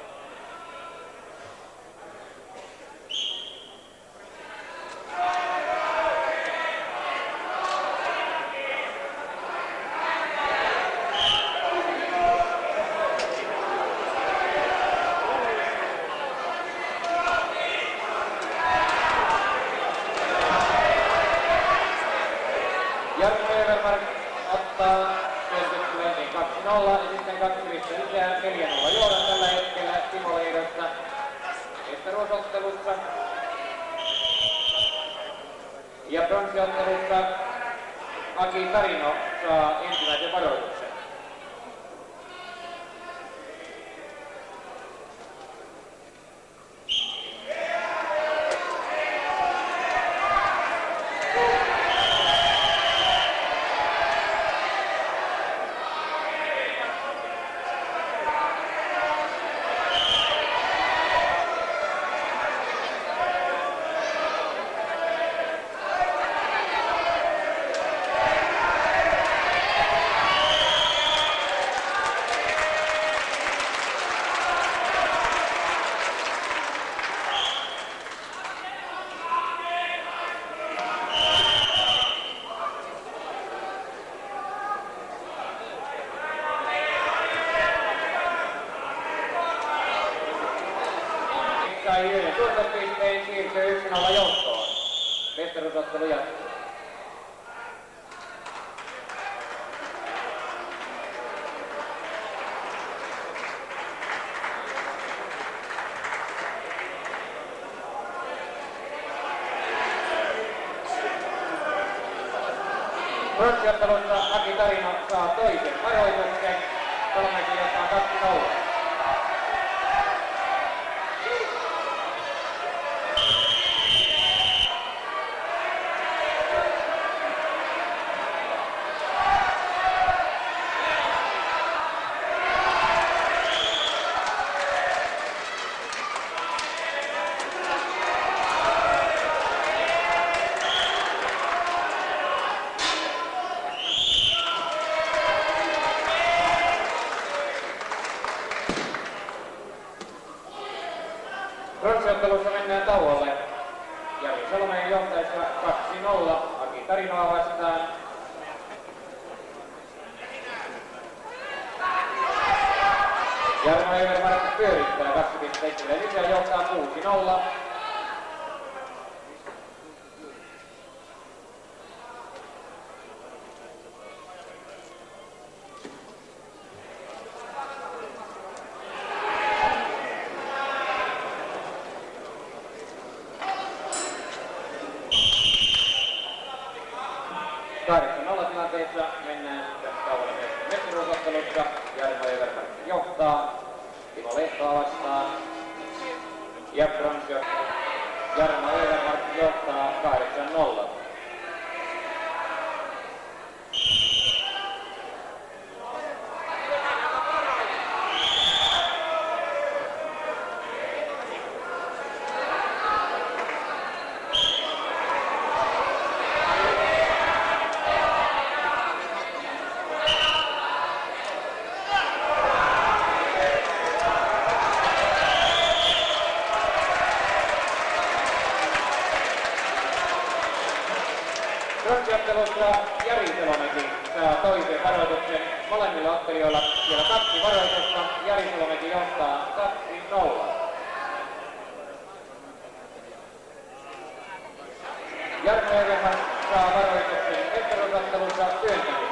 Jarmo Övermark ottaa työskentelyyn 2-0 ja sitten 2 pistettä lisää, 4-0 johdan tällä hetkellä Timo Lehdosta mestaruusottelussa. Ja pronssiottelussa Aki Tarino saa ensimmäisen varoituksen. siirtyy 1-0 johtoon. Mestaruusottelu jatkuu. Pronssiottelussa Aki Tarino saa toisen varoituksen. Salomäki johtaa 2-0. Pronssiottelussa mennään tauolle. Jari Salomäen johtaessa 2-0 Aki Tarinoa vastaan. Jarmo Evermark pyörittää 2 pistettä lisää, johtaa 6-0. Tilanteessa mennään tässä tauolla myös mestaruusottelussa. Jarmo Evermark johtaa Timo Lehtoa vastaan. Ja Bronsio Jarmo Evermark johtaa 8-0. Pronssiottelussa Jari Salomäki saa toisen varoituksen. Molemmilla ottelijoilla siellä 2 varoitusta. Jari Salomäki johtaa 2-0. Jarmo Evermark saa varoituksen mestaruusottelussa työntämisestä.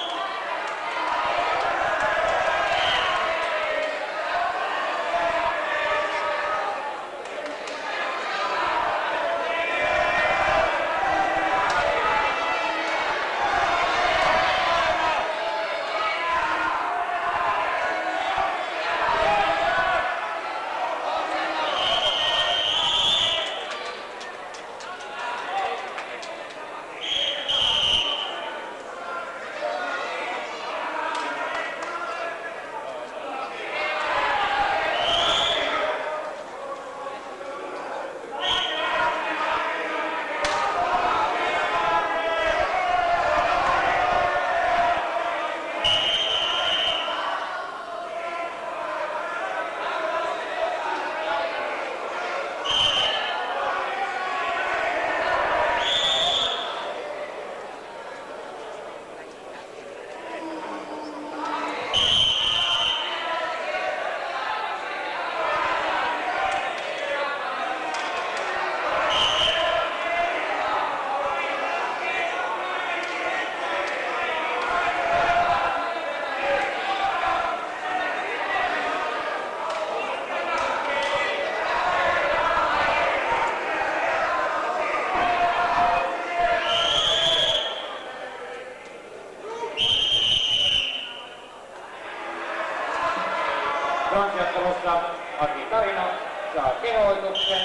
Pronssiottelussa Aki Tarino saa kehoituksen.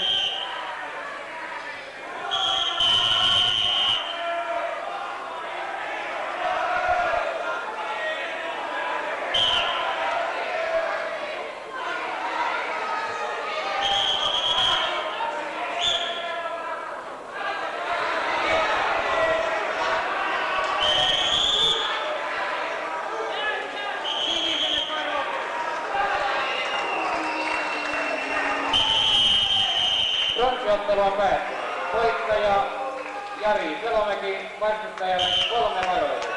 Pronssiottelu on päättynyt. Voittaja Jari Salomäki, vastustajalle 3 varoitusta.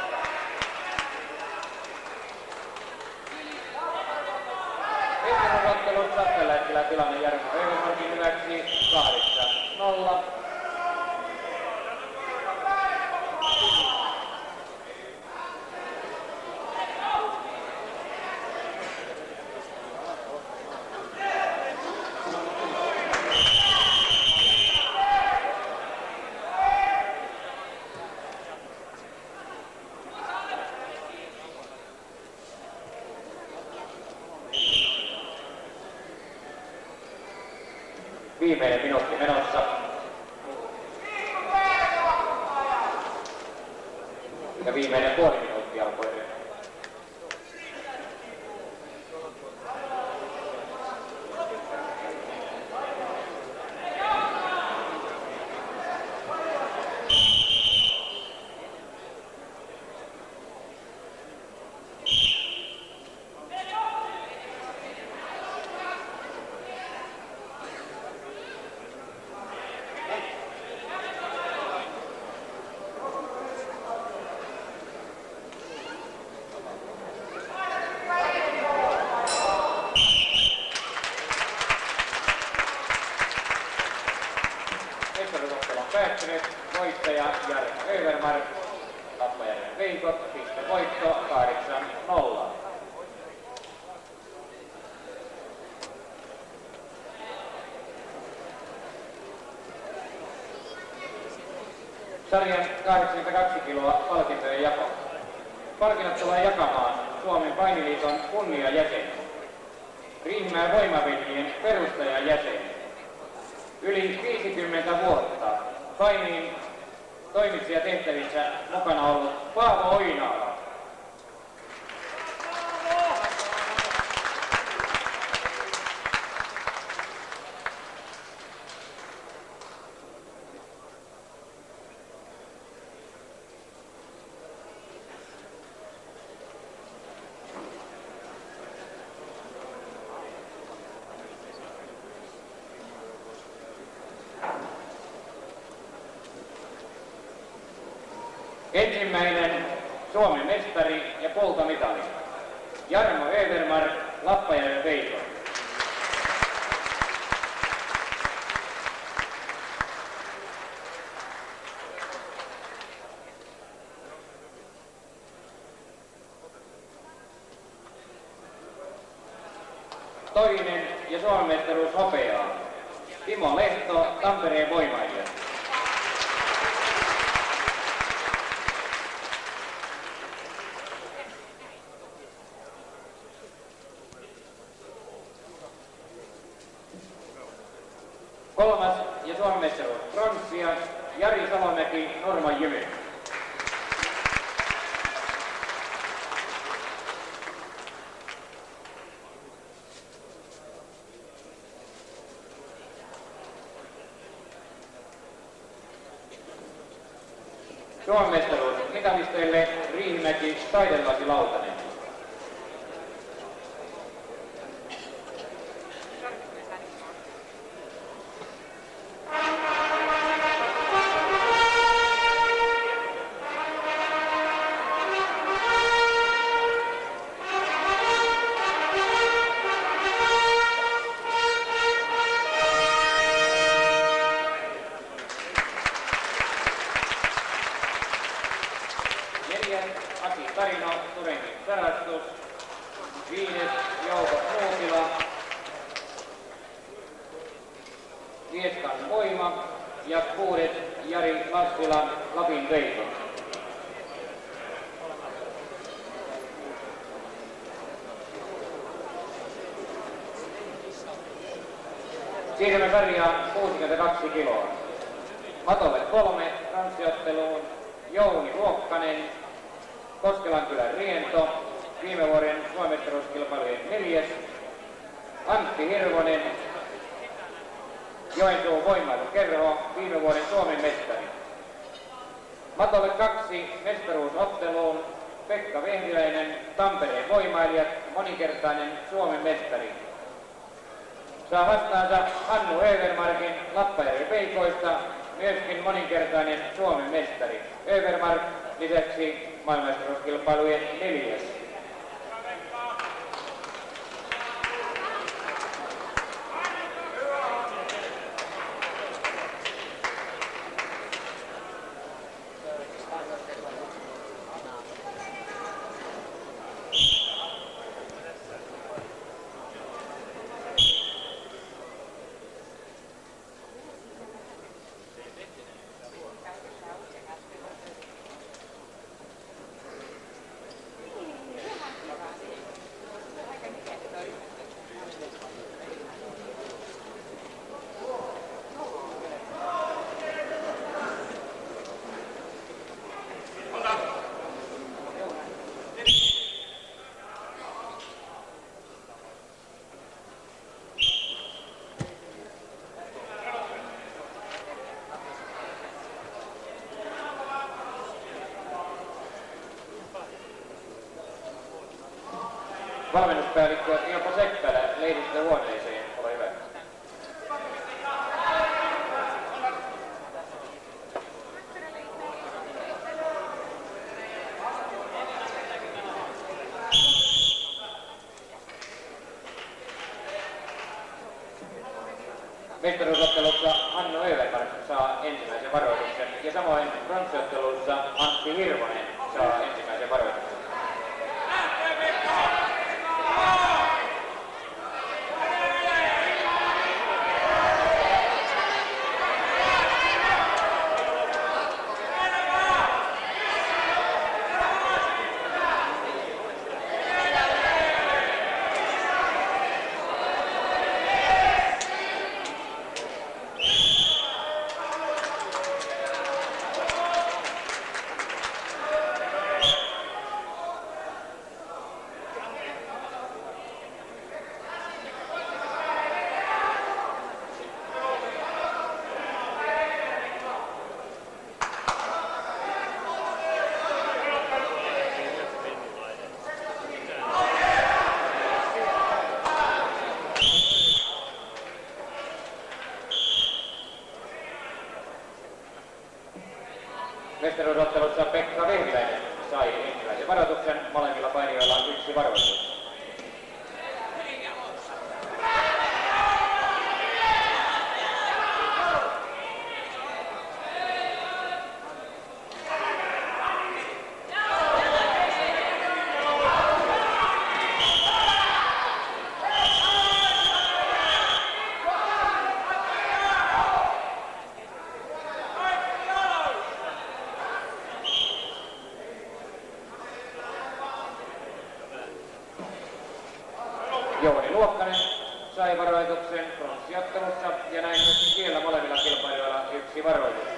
Mestaruusottelussa tällä hetkellä tilanne Jarmo Evermarkin hyväksi 8-0. 0. Viimeinen minuutti menossa. Ja viimeinen puoli minuuttia alkoi nyt. Mestaruusottelu on päättynyt. Voittaja Jarmo Övermark. Lappajärven Veikot. Pistevoitto 8-0. Sarjan 82 kiloa palkintojen jako. Palkinnot tulee jakamaan Suomen painiliiton kunniajäsen, Riihimäen Voimaveljien perustajajäsen, yli 50 vuotta painiin toimitsijatehtävissä mukana ollut Paavo Oinaala. Ensimmäinen Suomen mestari ja kultamitali Jarmo Övermark, Lappajärven Veikot. Toinen ja Suomen mestaruus hopeaa Timo Lehto, Tampereen Voimailijat. Kolmas ja Suomen mestaruus pronssia Jari Salomäki, Norman Jymy. Suomen mestaruus mitalisteille Riihimäki, Taidelasi, Lautanen. Aki Tarino, Turenkin Sarastus, 5. Jouko Muutila, Vieskan Voima ja 6. Jari Lassila, Lapin Veikot. Siirrymme sarjaan 62 kiloa. Matolle 3 pronssiotteluun Jouni Ruokkanen, Koskelankylän Riento, viime vuoden Suomen mestaruuskilpailujen 4. Antti Hirvonen, Joensuun Voimailukerho, viime vuoden Suomen mestari. Matolle 2 mestaruusotteluun Pekka Vehviläinen, Tampereen Voimailijat, moninkertainen Suomen mestari. Saa vastaansa Hannu Övermarkin Lappajärven Veikoista, myöskin moninkertainen Suomen mestari. Övermark lisäksi maailmanmestaruuskilpailujen 4. Valmennuspäällikkö Ilpo Seppälä lehdistöhuoneeseen, ole hyvä. Mestaruusottelussa Hannu Överman saa ensimmäisen varoituksen ja samoin pronssiottelussa Antti Hirvonen saa ensimmäisen varoituksen. Mestaruusottelussa Pekka Vehviläinen sai ensimmäisen varoituksen, molemmilla painijoilla on yksi varoitus. Jouni Luokkanen sai varoituksen pronssiottelussa ja näin myöskin siellä molemmilla kilpailijoilla yksi varoitus.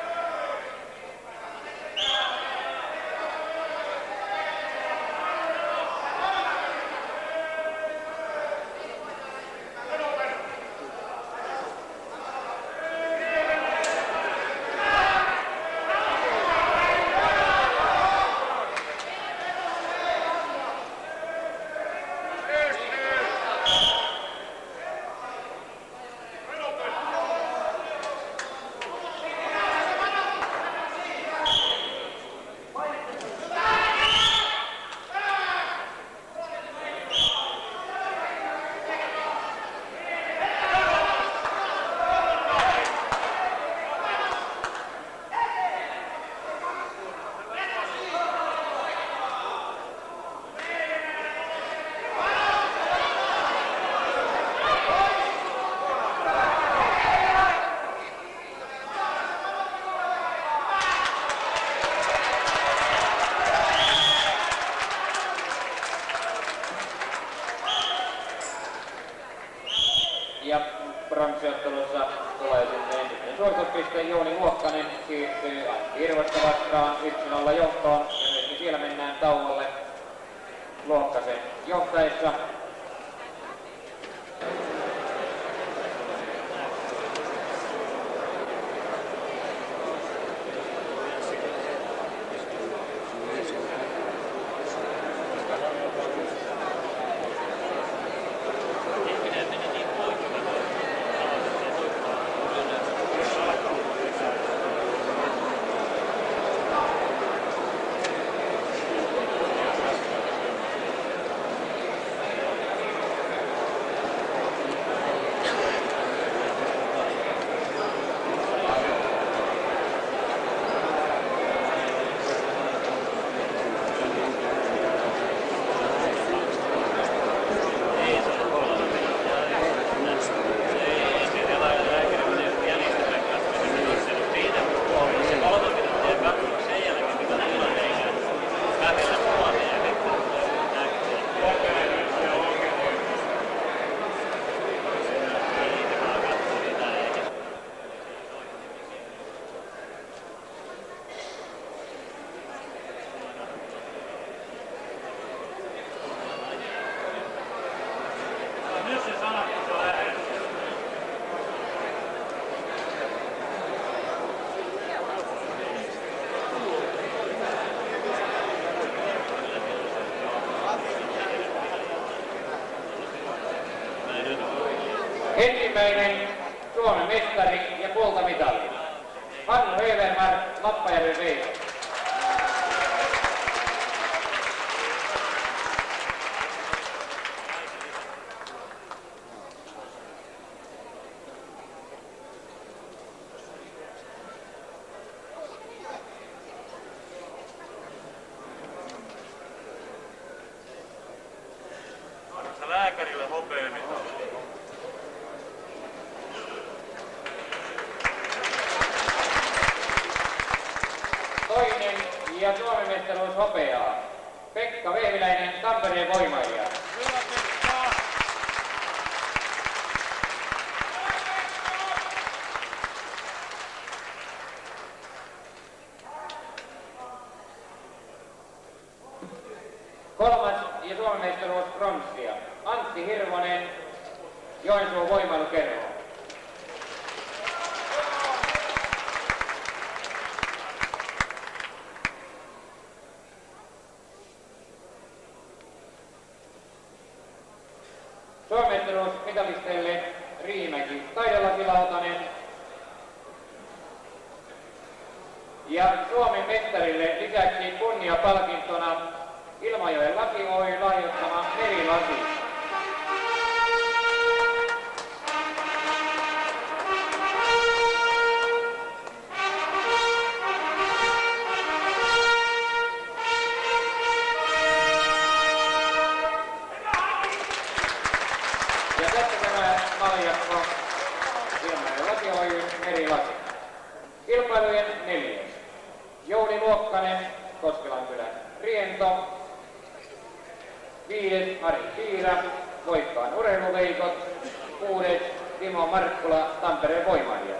Ja pronssiottelussa tulee sitten ensimmäinen suorituspiste. Jouni Luokkanen siirtyy Antti Hirvosta vastaan 1-0 johtoon ja myöskin siellä mennään tauolle Luokkasen johtaessa. Ensimmäinen Suomen mestari ja kultamitali. Hannu Hevermark, Lappajärven Veijo. Lääkärille hopeamitali. Toinen ja Suomen mestaruus hopeaa. Pekka Vehviläinen, Tampereen Voimailija. Hyvä Pekka! Kolmas ja Suomen mestaruus pronssia. Antti Hirvonen, Joensuun Voimailukerho. Suomen mestaruus mitalisteille Riimäki, Taidolaki Lautanen. Ja Suomen mestarille lisäksi kunniapalkintona Ilmajoen Laki Oy lahjoittama merilasi. Ja tässä tämä maljakko Ilmajoen Laki Oy merilasi. Kilpailujen 4. Jouni Luokkanen, Koskelankylän Riento. 5. Ari Piira, Voikkaan Urheiluveikot. 6. Timo Markkula, Tampereen Voimailija.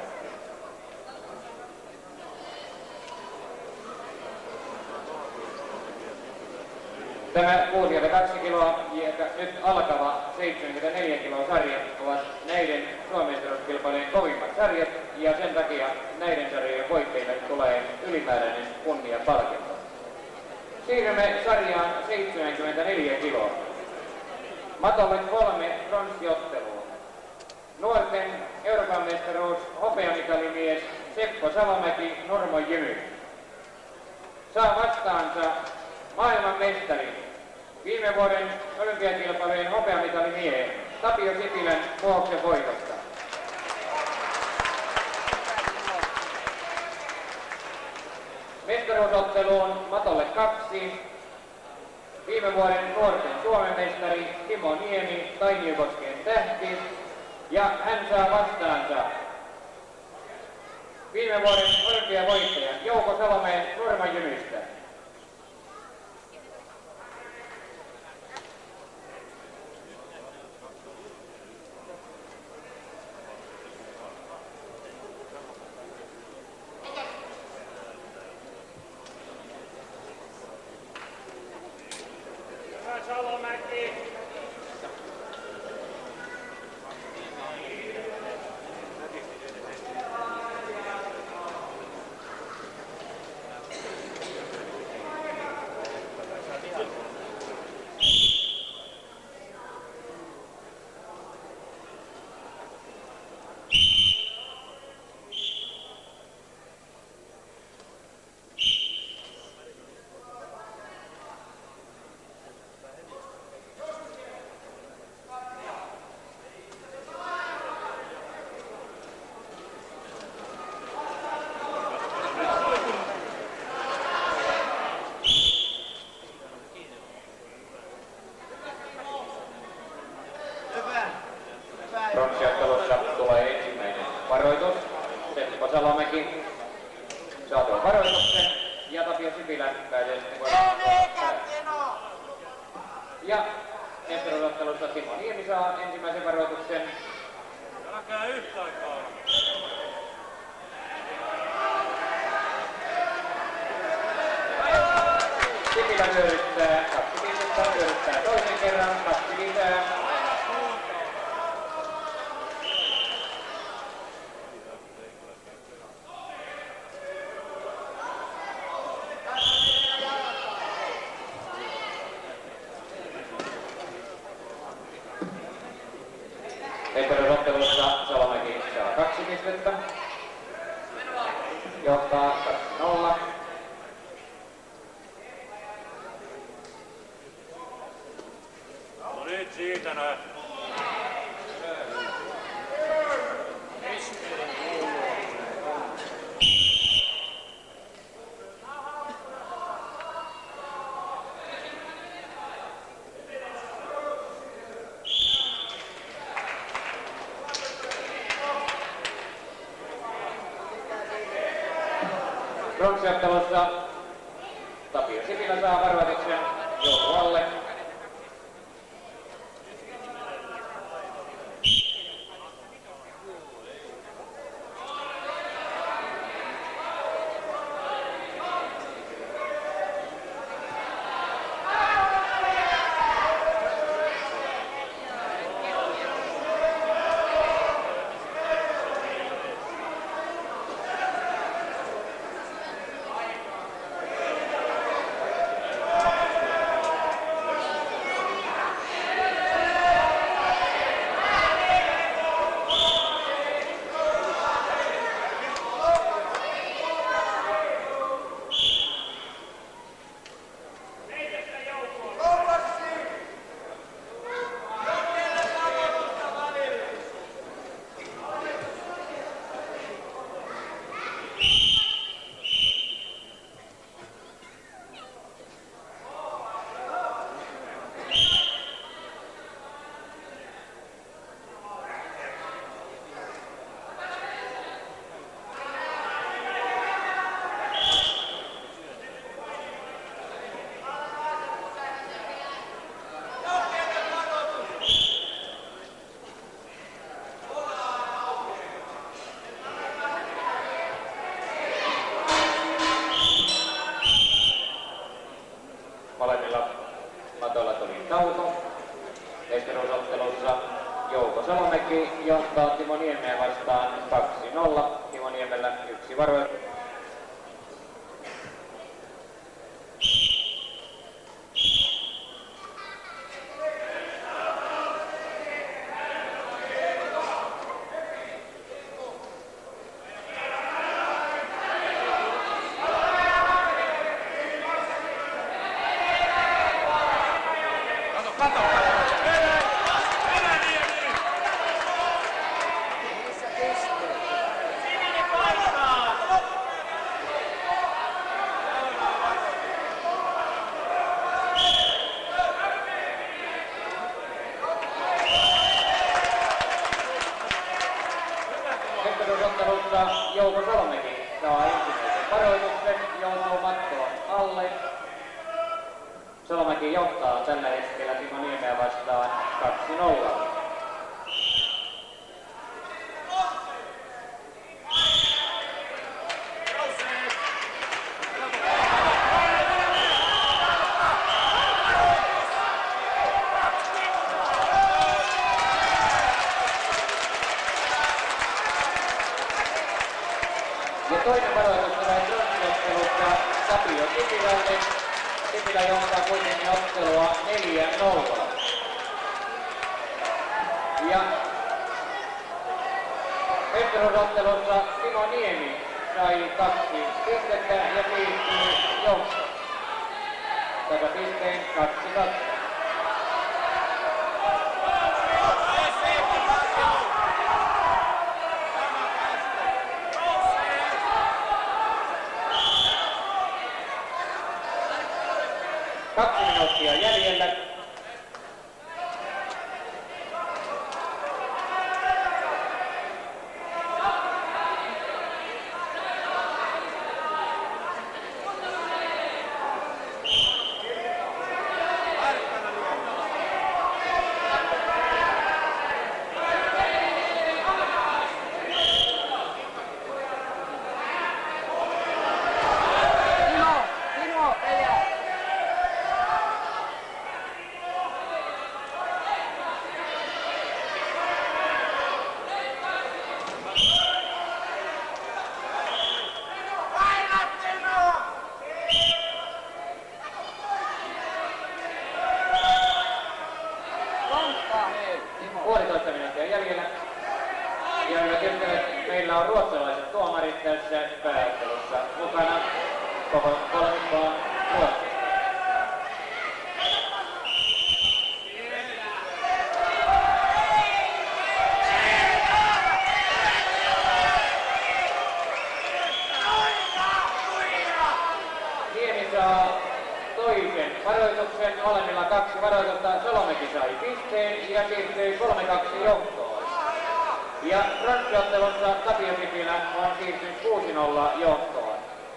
Tämä 62 kiloa ja nyt alkava 74 kiloa sarjat ovat näiden Suomen mestaruuskilpailujen kovimmat sarjat ja sen takia näiden sarjojen voitteille tulee ylimääräinen kunniapalkinto. Siirrymme sarjaan 74 kiloa. Matolle 3 pronssiottelua. Nuorten Euroopan mestaruus hopeamitalimies Seppo Salomäki, Normo Jymy. Saa vastaansa maailman mestari, viime vuoden olympiakilpailujen hopeamitalimiehen Tapio Sipilän Vuoksen voitosta. Mestaruusotteluun matolle 2. Viime vuoden nuorten Suomen mestari Timo Niemi, Tainiukosken Tähti. Ja hän saa vastaansa viime vuoden olympiavoittajan Jouko Salomäen Norman Jymystä. Salomäki! Pronssiottelussa tulee ensimmäinen varoitus. Seppo Salomäki saa tuon varoituksen ja Tapio Sipilä pääsee sitten voimaan. Ja mestaruusottelussa Timo Niemi saa ensimmäisen varoituksen. Älkää yhtä aikaa! Sipilä vyöryttää 2 pistettä, vyöryttää toisen kerran, 2 lisää. Mestaruusottelussa No nyt siitä näin. Bronssiottelussa Tapio Sipilä saa varoituksen joutuvalle. Molemmilla matolla tuli tauko. Mestaruusottelussa Jouko Salomäki johtaa Timo Niemeä vastaan 2-0. Timo Niemellä 1 varoitus. Mestaruusottelussa Jouko Salomäki saa ensimmäisen varoituksen, joutuu mattoon alle. Salomäki johtaa tällä hetkellä Timo Niemeä vastaan 2-0. Ja toinen varoitus tulee bronssiottelussa Tapio Sipilälle. Sipilä johtaa kuitenkin ottelua 4-0. Ja mestaruusottelussa Timo Niemi sai 2 pistettä ja siirtyy johtoon. Tasapisteen 2-2. Kaksi minuuttia jäljellä. Puolitoista minuuttia jäljellä. Ja hyvät ystävät, meillä on ruotsalaiset tuomarit tässä pääottelussa mukana. Koko kolmikko on Ruotsista. pisteen ja siirtyi 3-2 johtoon. Ja bronssiottelussa Tapio Sipilä on siirtynyt 6-0 johtoon.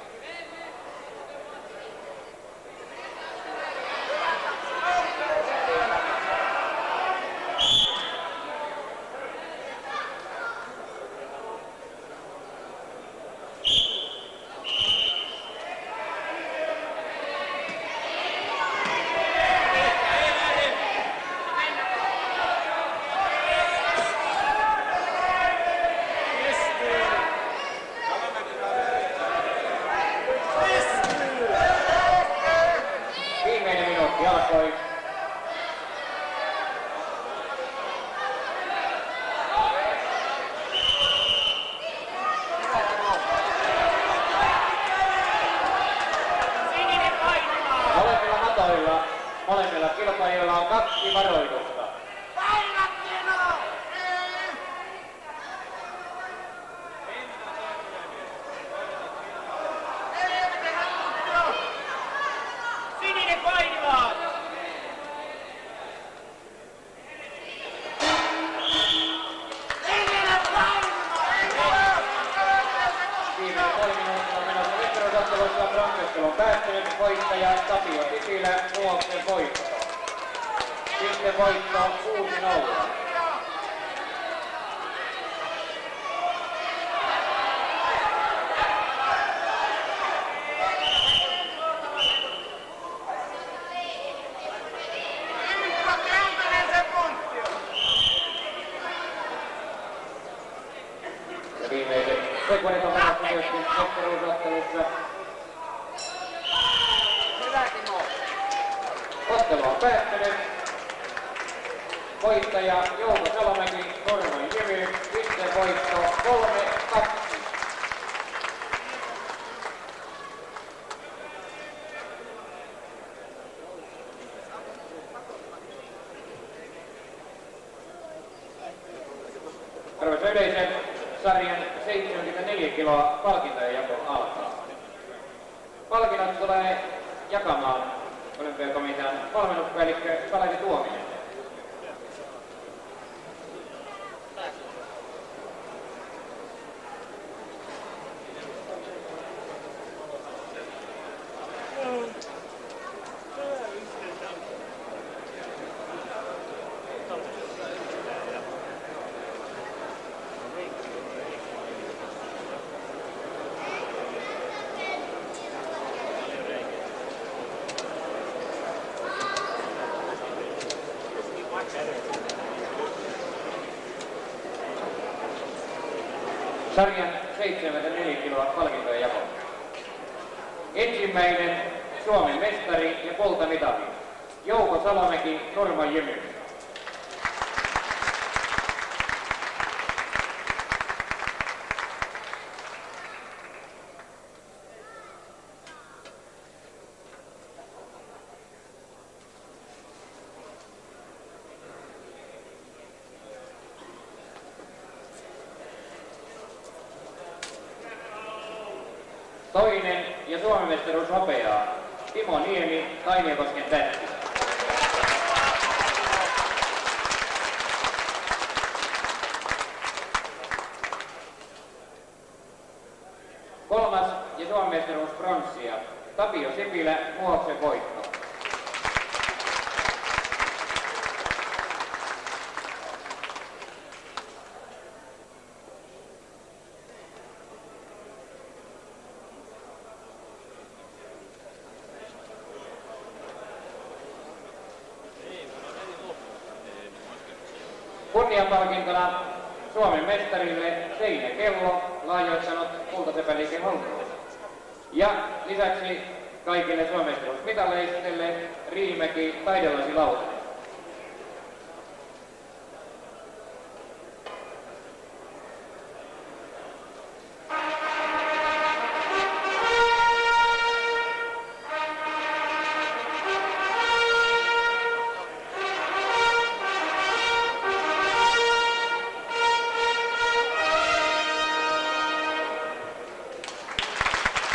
Viimeinen minuutti alkoi. Molemmilla matoilla, molemmilla kilpailijoilla on 2 varoitusta. Sininen painimaan! Viimeinen puoli minuuttia on menossa mestaruusottelussa. Bronssiottelu on päättynyt. Voittaja Tapio Sipilä, Nuoksen voitto. Sitten voitto 6-0. Ja viimeiset sekunnit on menossa myöskin mestaruusottelussa. Ottelu on päättynyt. Voittaja Jouko Salomäki, Norman Jymy. Sitten voitto 3-2. Arvoisa yleisö, sarjan 74 kiloa palkintojen jako alkaa. Palkinnot tulee jakamaan Olympiakomitean valmennuspäällikkö Kalevi Tuominen. Sarjan 74 kiloa palkintojen jako. Ensimmäinen Suomen mestari ja kultamitali. Jouko Salomäki, Norman Jymy. Toinen ja Suomen mestaruus hopeaa. Timo Niemi, Tainiokosken tähti. Kolmas ja Suomen mestaruus pronssia. Tapio Sipilä, Muoksen voitto. Kunniapalkintona Suomen mestarille Teine Kello, lahjoittanut kultasepäliike Holmroos. Ja lisäksi kaikille Suomen mestaruusmitaleistille Riihimäki Taidelasi Lautanen.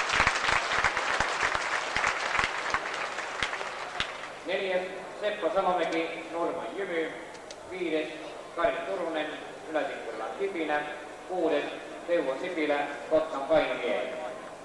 Seppo Salo 5. Kari Turunen, Ylä-Sinkkulan Sipinä, 6. Teuvo Sipilä, Kotkan painimiehet.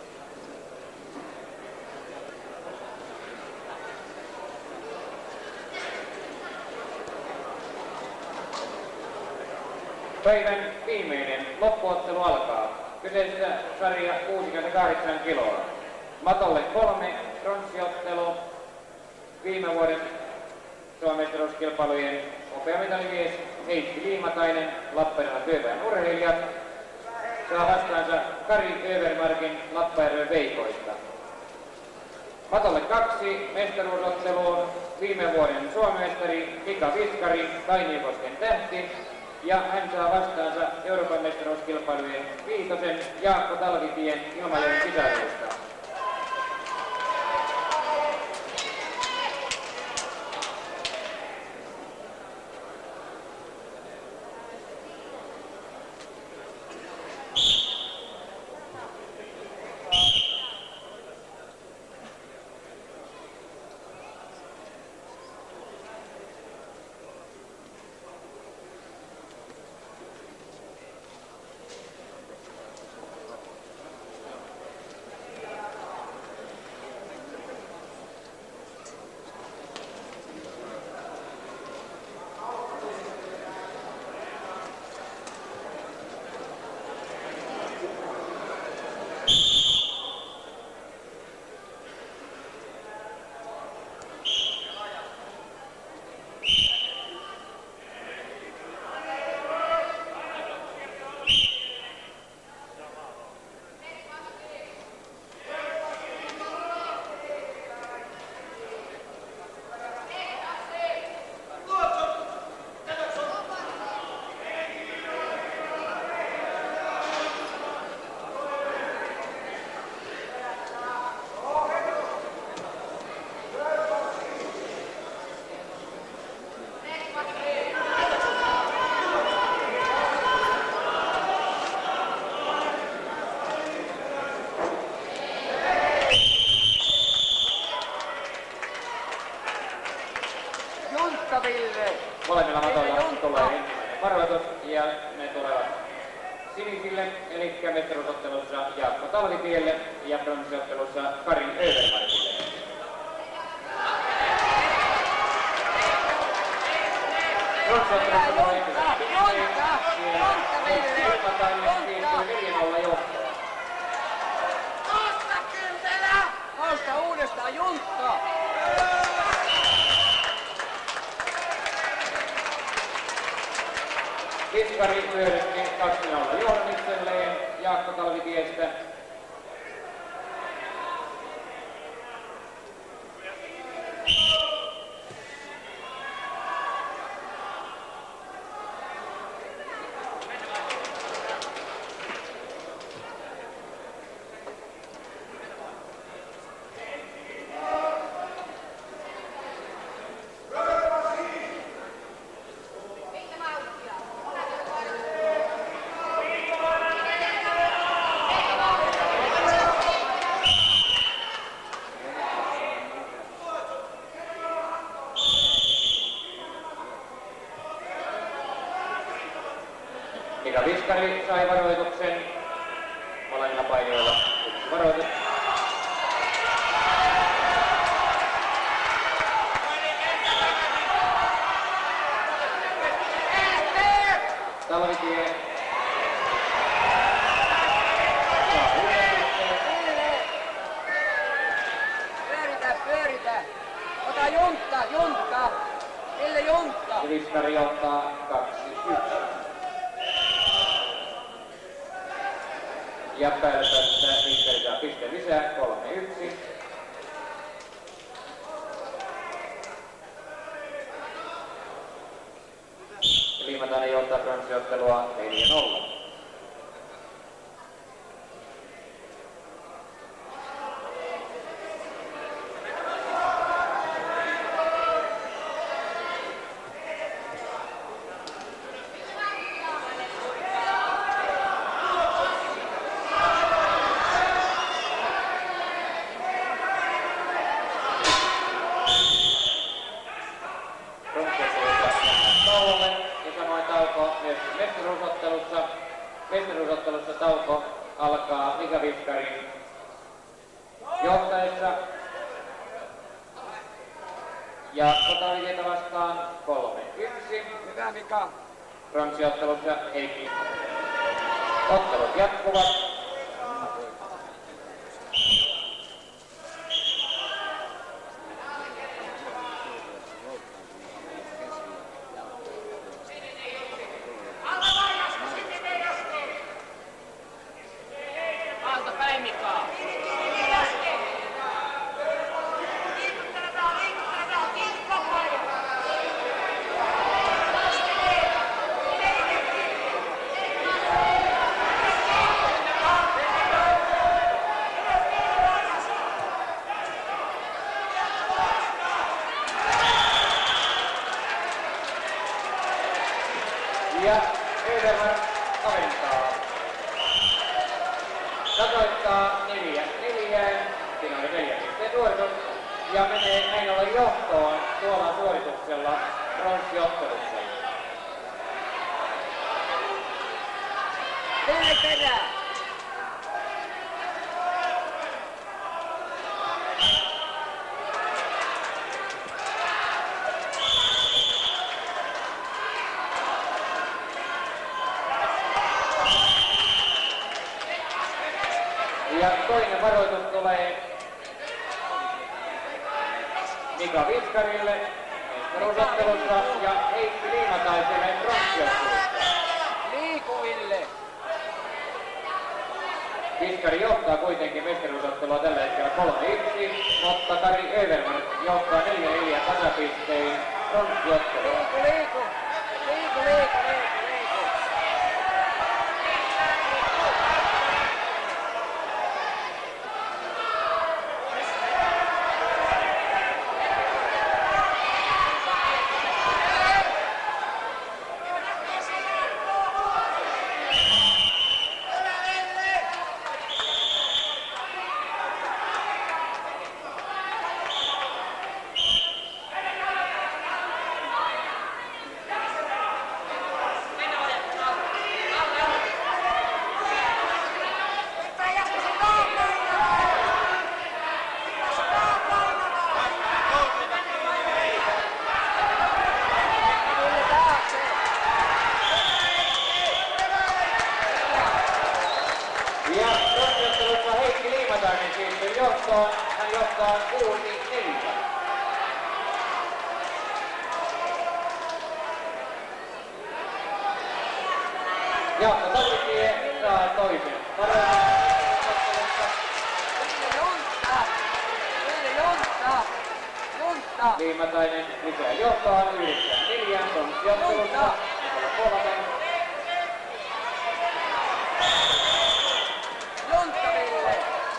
Päivän viimeinen loppuottelu alkaa. Kyseessä sarja 68 kiloa. Matolle 3 pronssiottelu. Viime vuoden Suomen mestaruuskilpailujen hopeamitalimies Heikki Liimatainen, Lappeenrannan työväen urheilijat, saa vastaansa Kari Övermarkin Lappajärven Veikoista. Matolle 2 mestaruusotteluun viime vuoden suomestari Mika Viskari, Kainienkosken Tähti, ja hän saa vastaansa Euroopan mestaruuskilpailujen viitosen Jaakko Talvitien Ilmajoen sisällöstä. Molemmilla matoilla tulee ensimmäinen varoitus ja ne tulevat sinisille, eli mestaruusottelussa Jaakko Talvitielle ja pronssiottelussa Kari Övermarkille. Pronssiottelussa tulee ensimmäinen pisteen, ja Ilmatainen siirtyy 4-0 johtoon. Hausta uudestaan Juntta! Viskari pyöritti 2-0 johdon itselleen Jaakko Talvitiestä. Mika Viskari sai varoituksen. Molemmilla painijoilla yksi varoitus. Talvitie. Pyöritä! Ota Juntta! Ville Juntta! Viskari ottaa 2-1. Ja päällyspäivästä Viskari saa pisteen lisää 3-1. Liimatainen johtaa pronssiottelua 4-0. Pronssiottelussa tauolle. tauko alkaa Mika Viskarin johtaessa. Ja Sotavikieta vastaan 3-1. Hyvä Mika. Pronssiottelussa Heikki. Ottelut jatkuvat. Ja Öderman kaventaa. Tasoittaa 4-4. Siinä oli 4 pisteen suoritus. Ja menee näin ollen johtoon tuolla suorituksella pronssiottelussa. Pelle perään. Ja toinen varoitus tulee Mika Viskarille mestaruusottelussa ja Heikki Liimataiselle pronssiottelussa. Liikuville. Viskari johtaa kuitenkin mestaruusottelua tällä hetkellä 3-1, mutta Kari Överman johtaa 4-4 tasapistein pronssiottelua. Liiku. Ja pronssiottelussa Heikki Liimatainen siirtyy johtoon. Hän johtaa 6-4. Jaakko Talvitie saa toisen varoitusottelussa. Juntta. Liimatainen lisää johtoon 9-4 pronssiottelussa. Juntta Ville.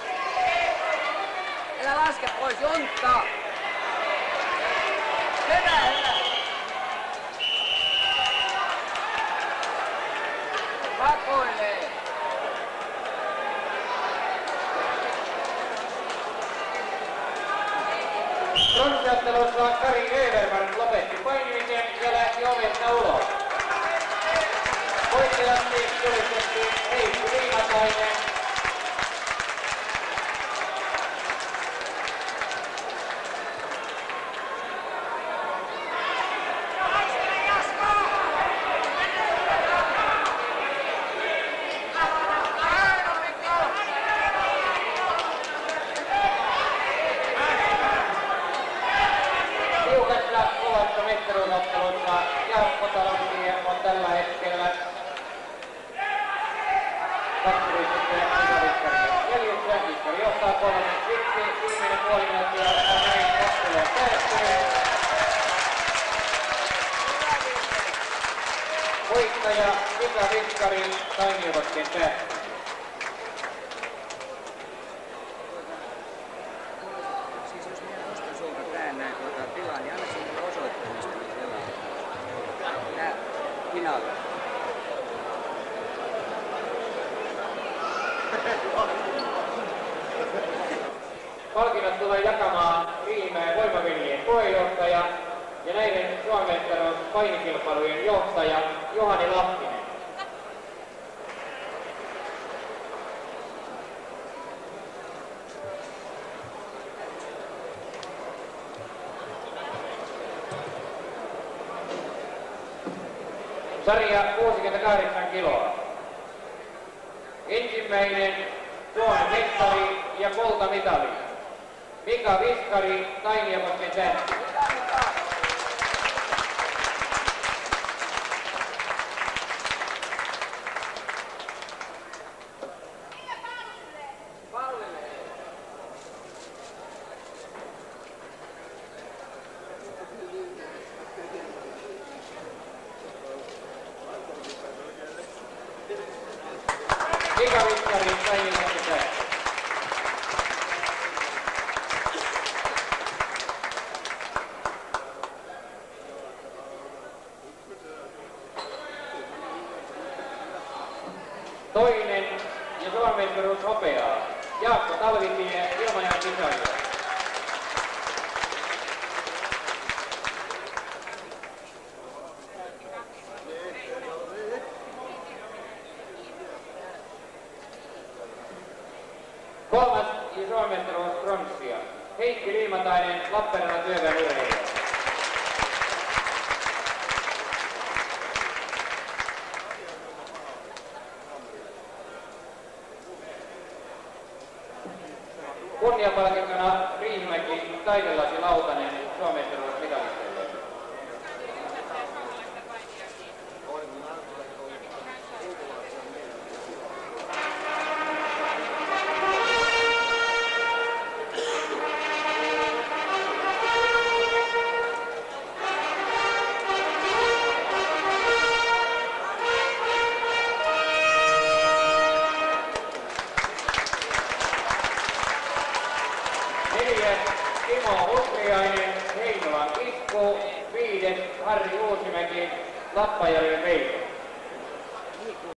Älä laske pois, Juntta. Hyvä. Pakoilee. Pronssiottelussa Kari Överman lopetti painimisen ja lähti ovesta ulos. Voittajaksi julistettiin Heikki Liimatainen. Tiukassa kovassa mestaruusottelussa Jaakko Talvitie on tällä hetkellä 2 pistettä Mika Viskarin jäljessä. Viskari johtaa 3-1. Viimeinen puoli minuuttia on näin ottelua päättynyt. Voittaja Mika Viskari Taimiokosken tähti. Siis jos minä nostan sulta tää näin tilaa, niin anna sinne osoittamista tää finaali. Palkinnot tulee jakamaan Riihimäen Voimaveljen puheenjohtaja ja näiden Suomen painikilpailujen johtaja Juhani Lahtinen. Sarja 68 kiloa. Ensimmäinen Suomen mestari ja kultamitali. Mika Viskari, Tainiakosken tähti. Mika Viskari, Tainiakosken tähti. Toinen ja Suomen mestaruus hopeaa. Jaakko Talvitie, Ilmajoen kisailija. Kolmas ja Suomen mestaruus pronssia. Heikki Liimatainen, Lappeenrannan työväenurheilija. Kunniapalkintona Riihimäki, Taidelasi Lautanen, Suomen mestaruus mitalisteille. Neljäs Timo Utriainen, Heinolan Kisku. Viides Harri Uusimäki, Lappajärven Veijo.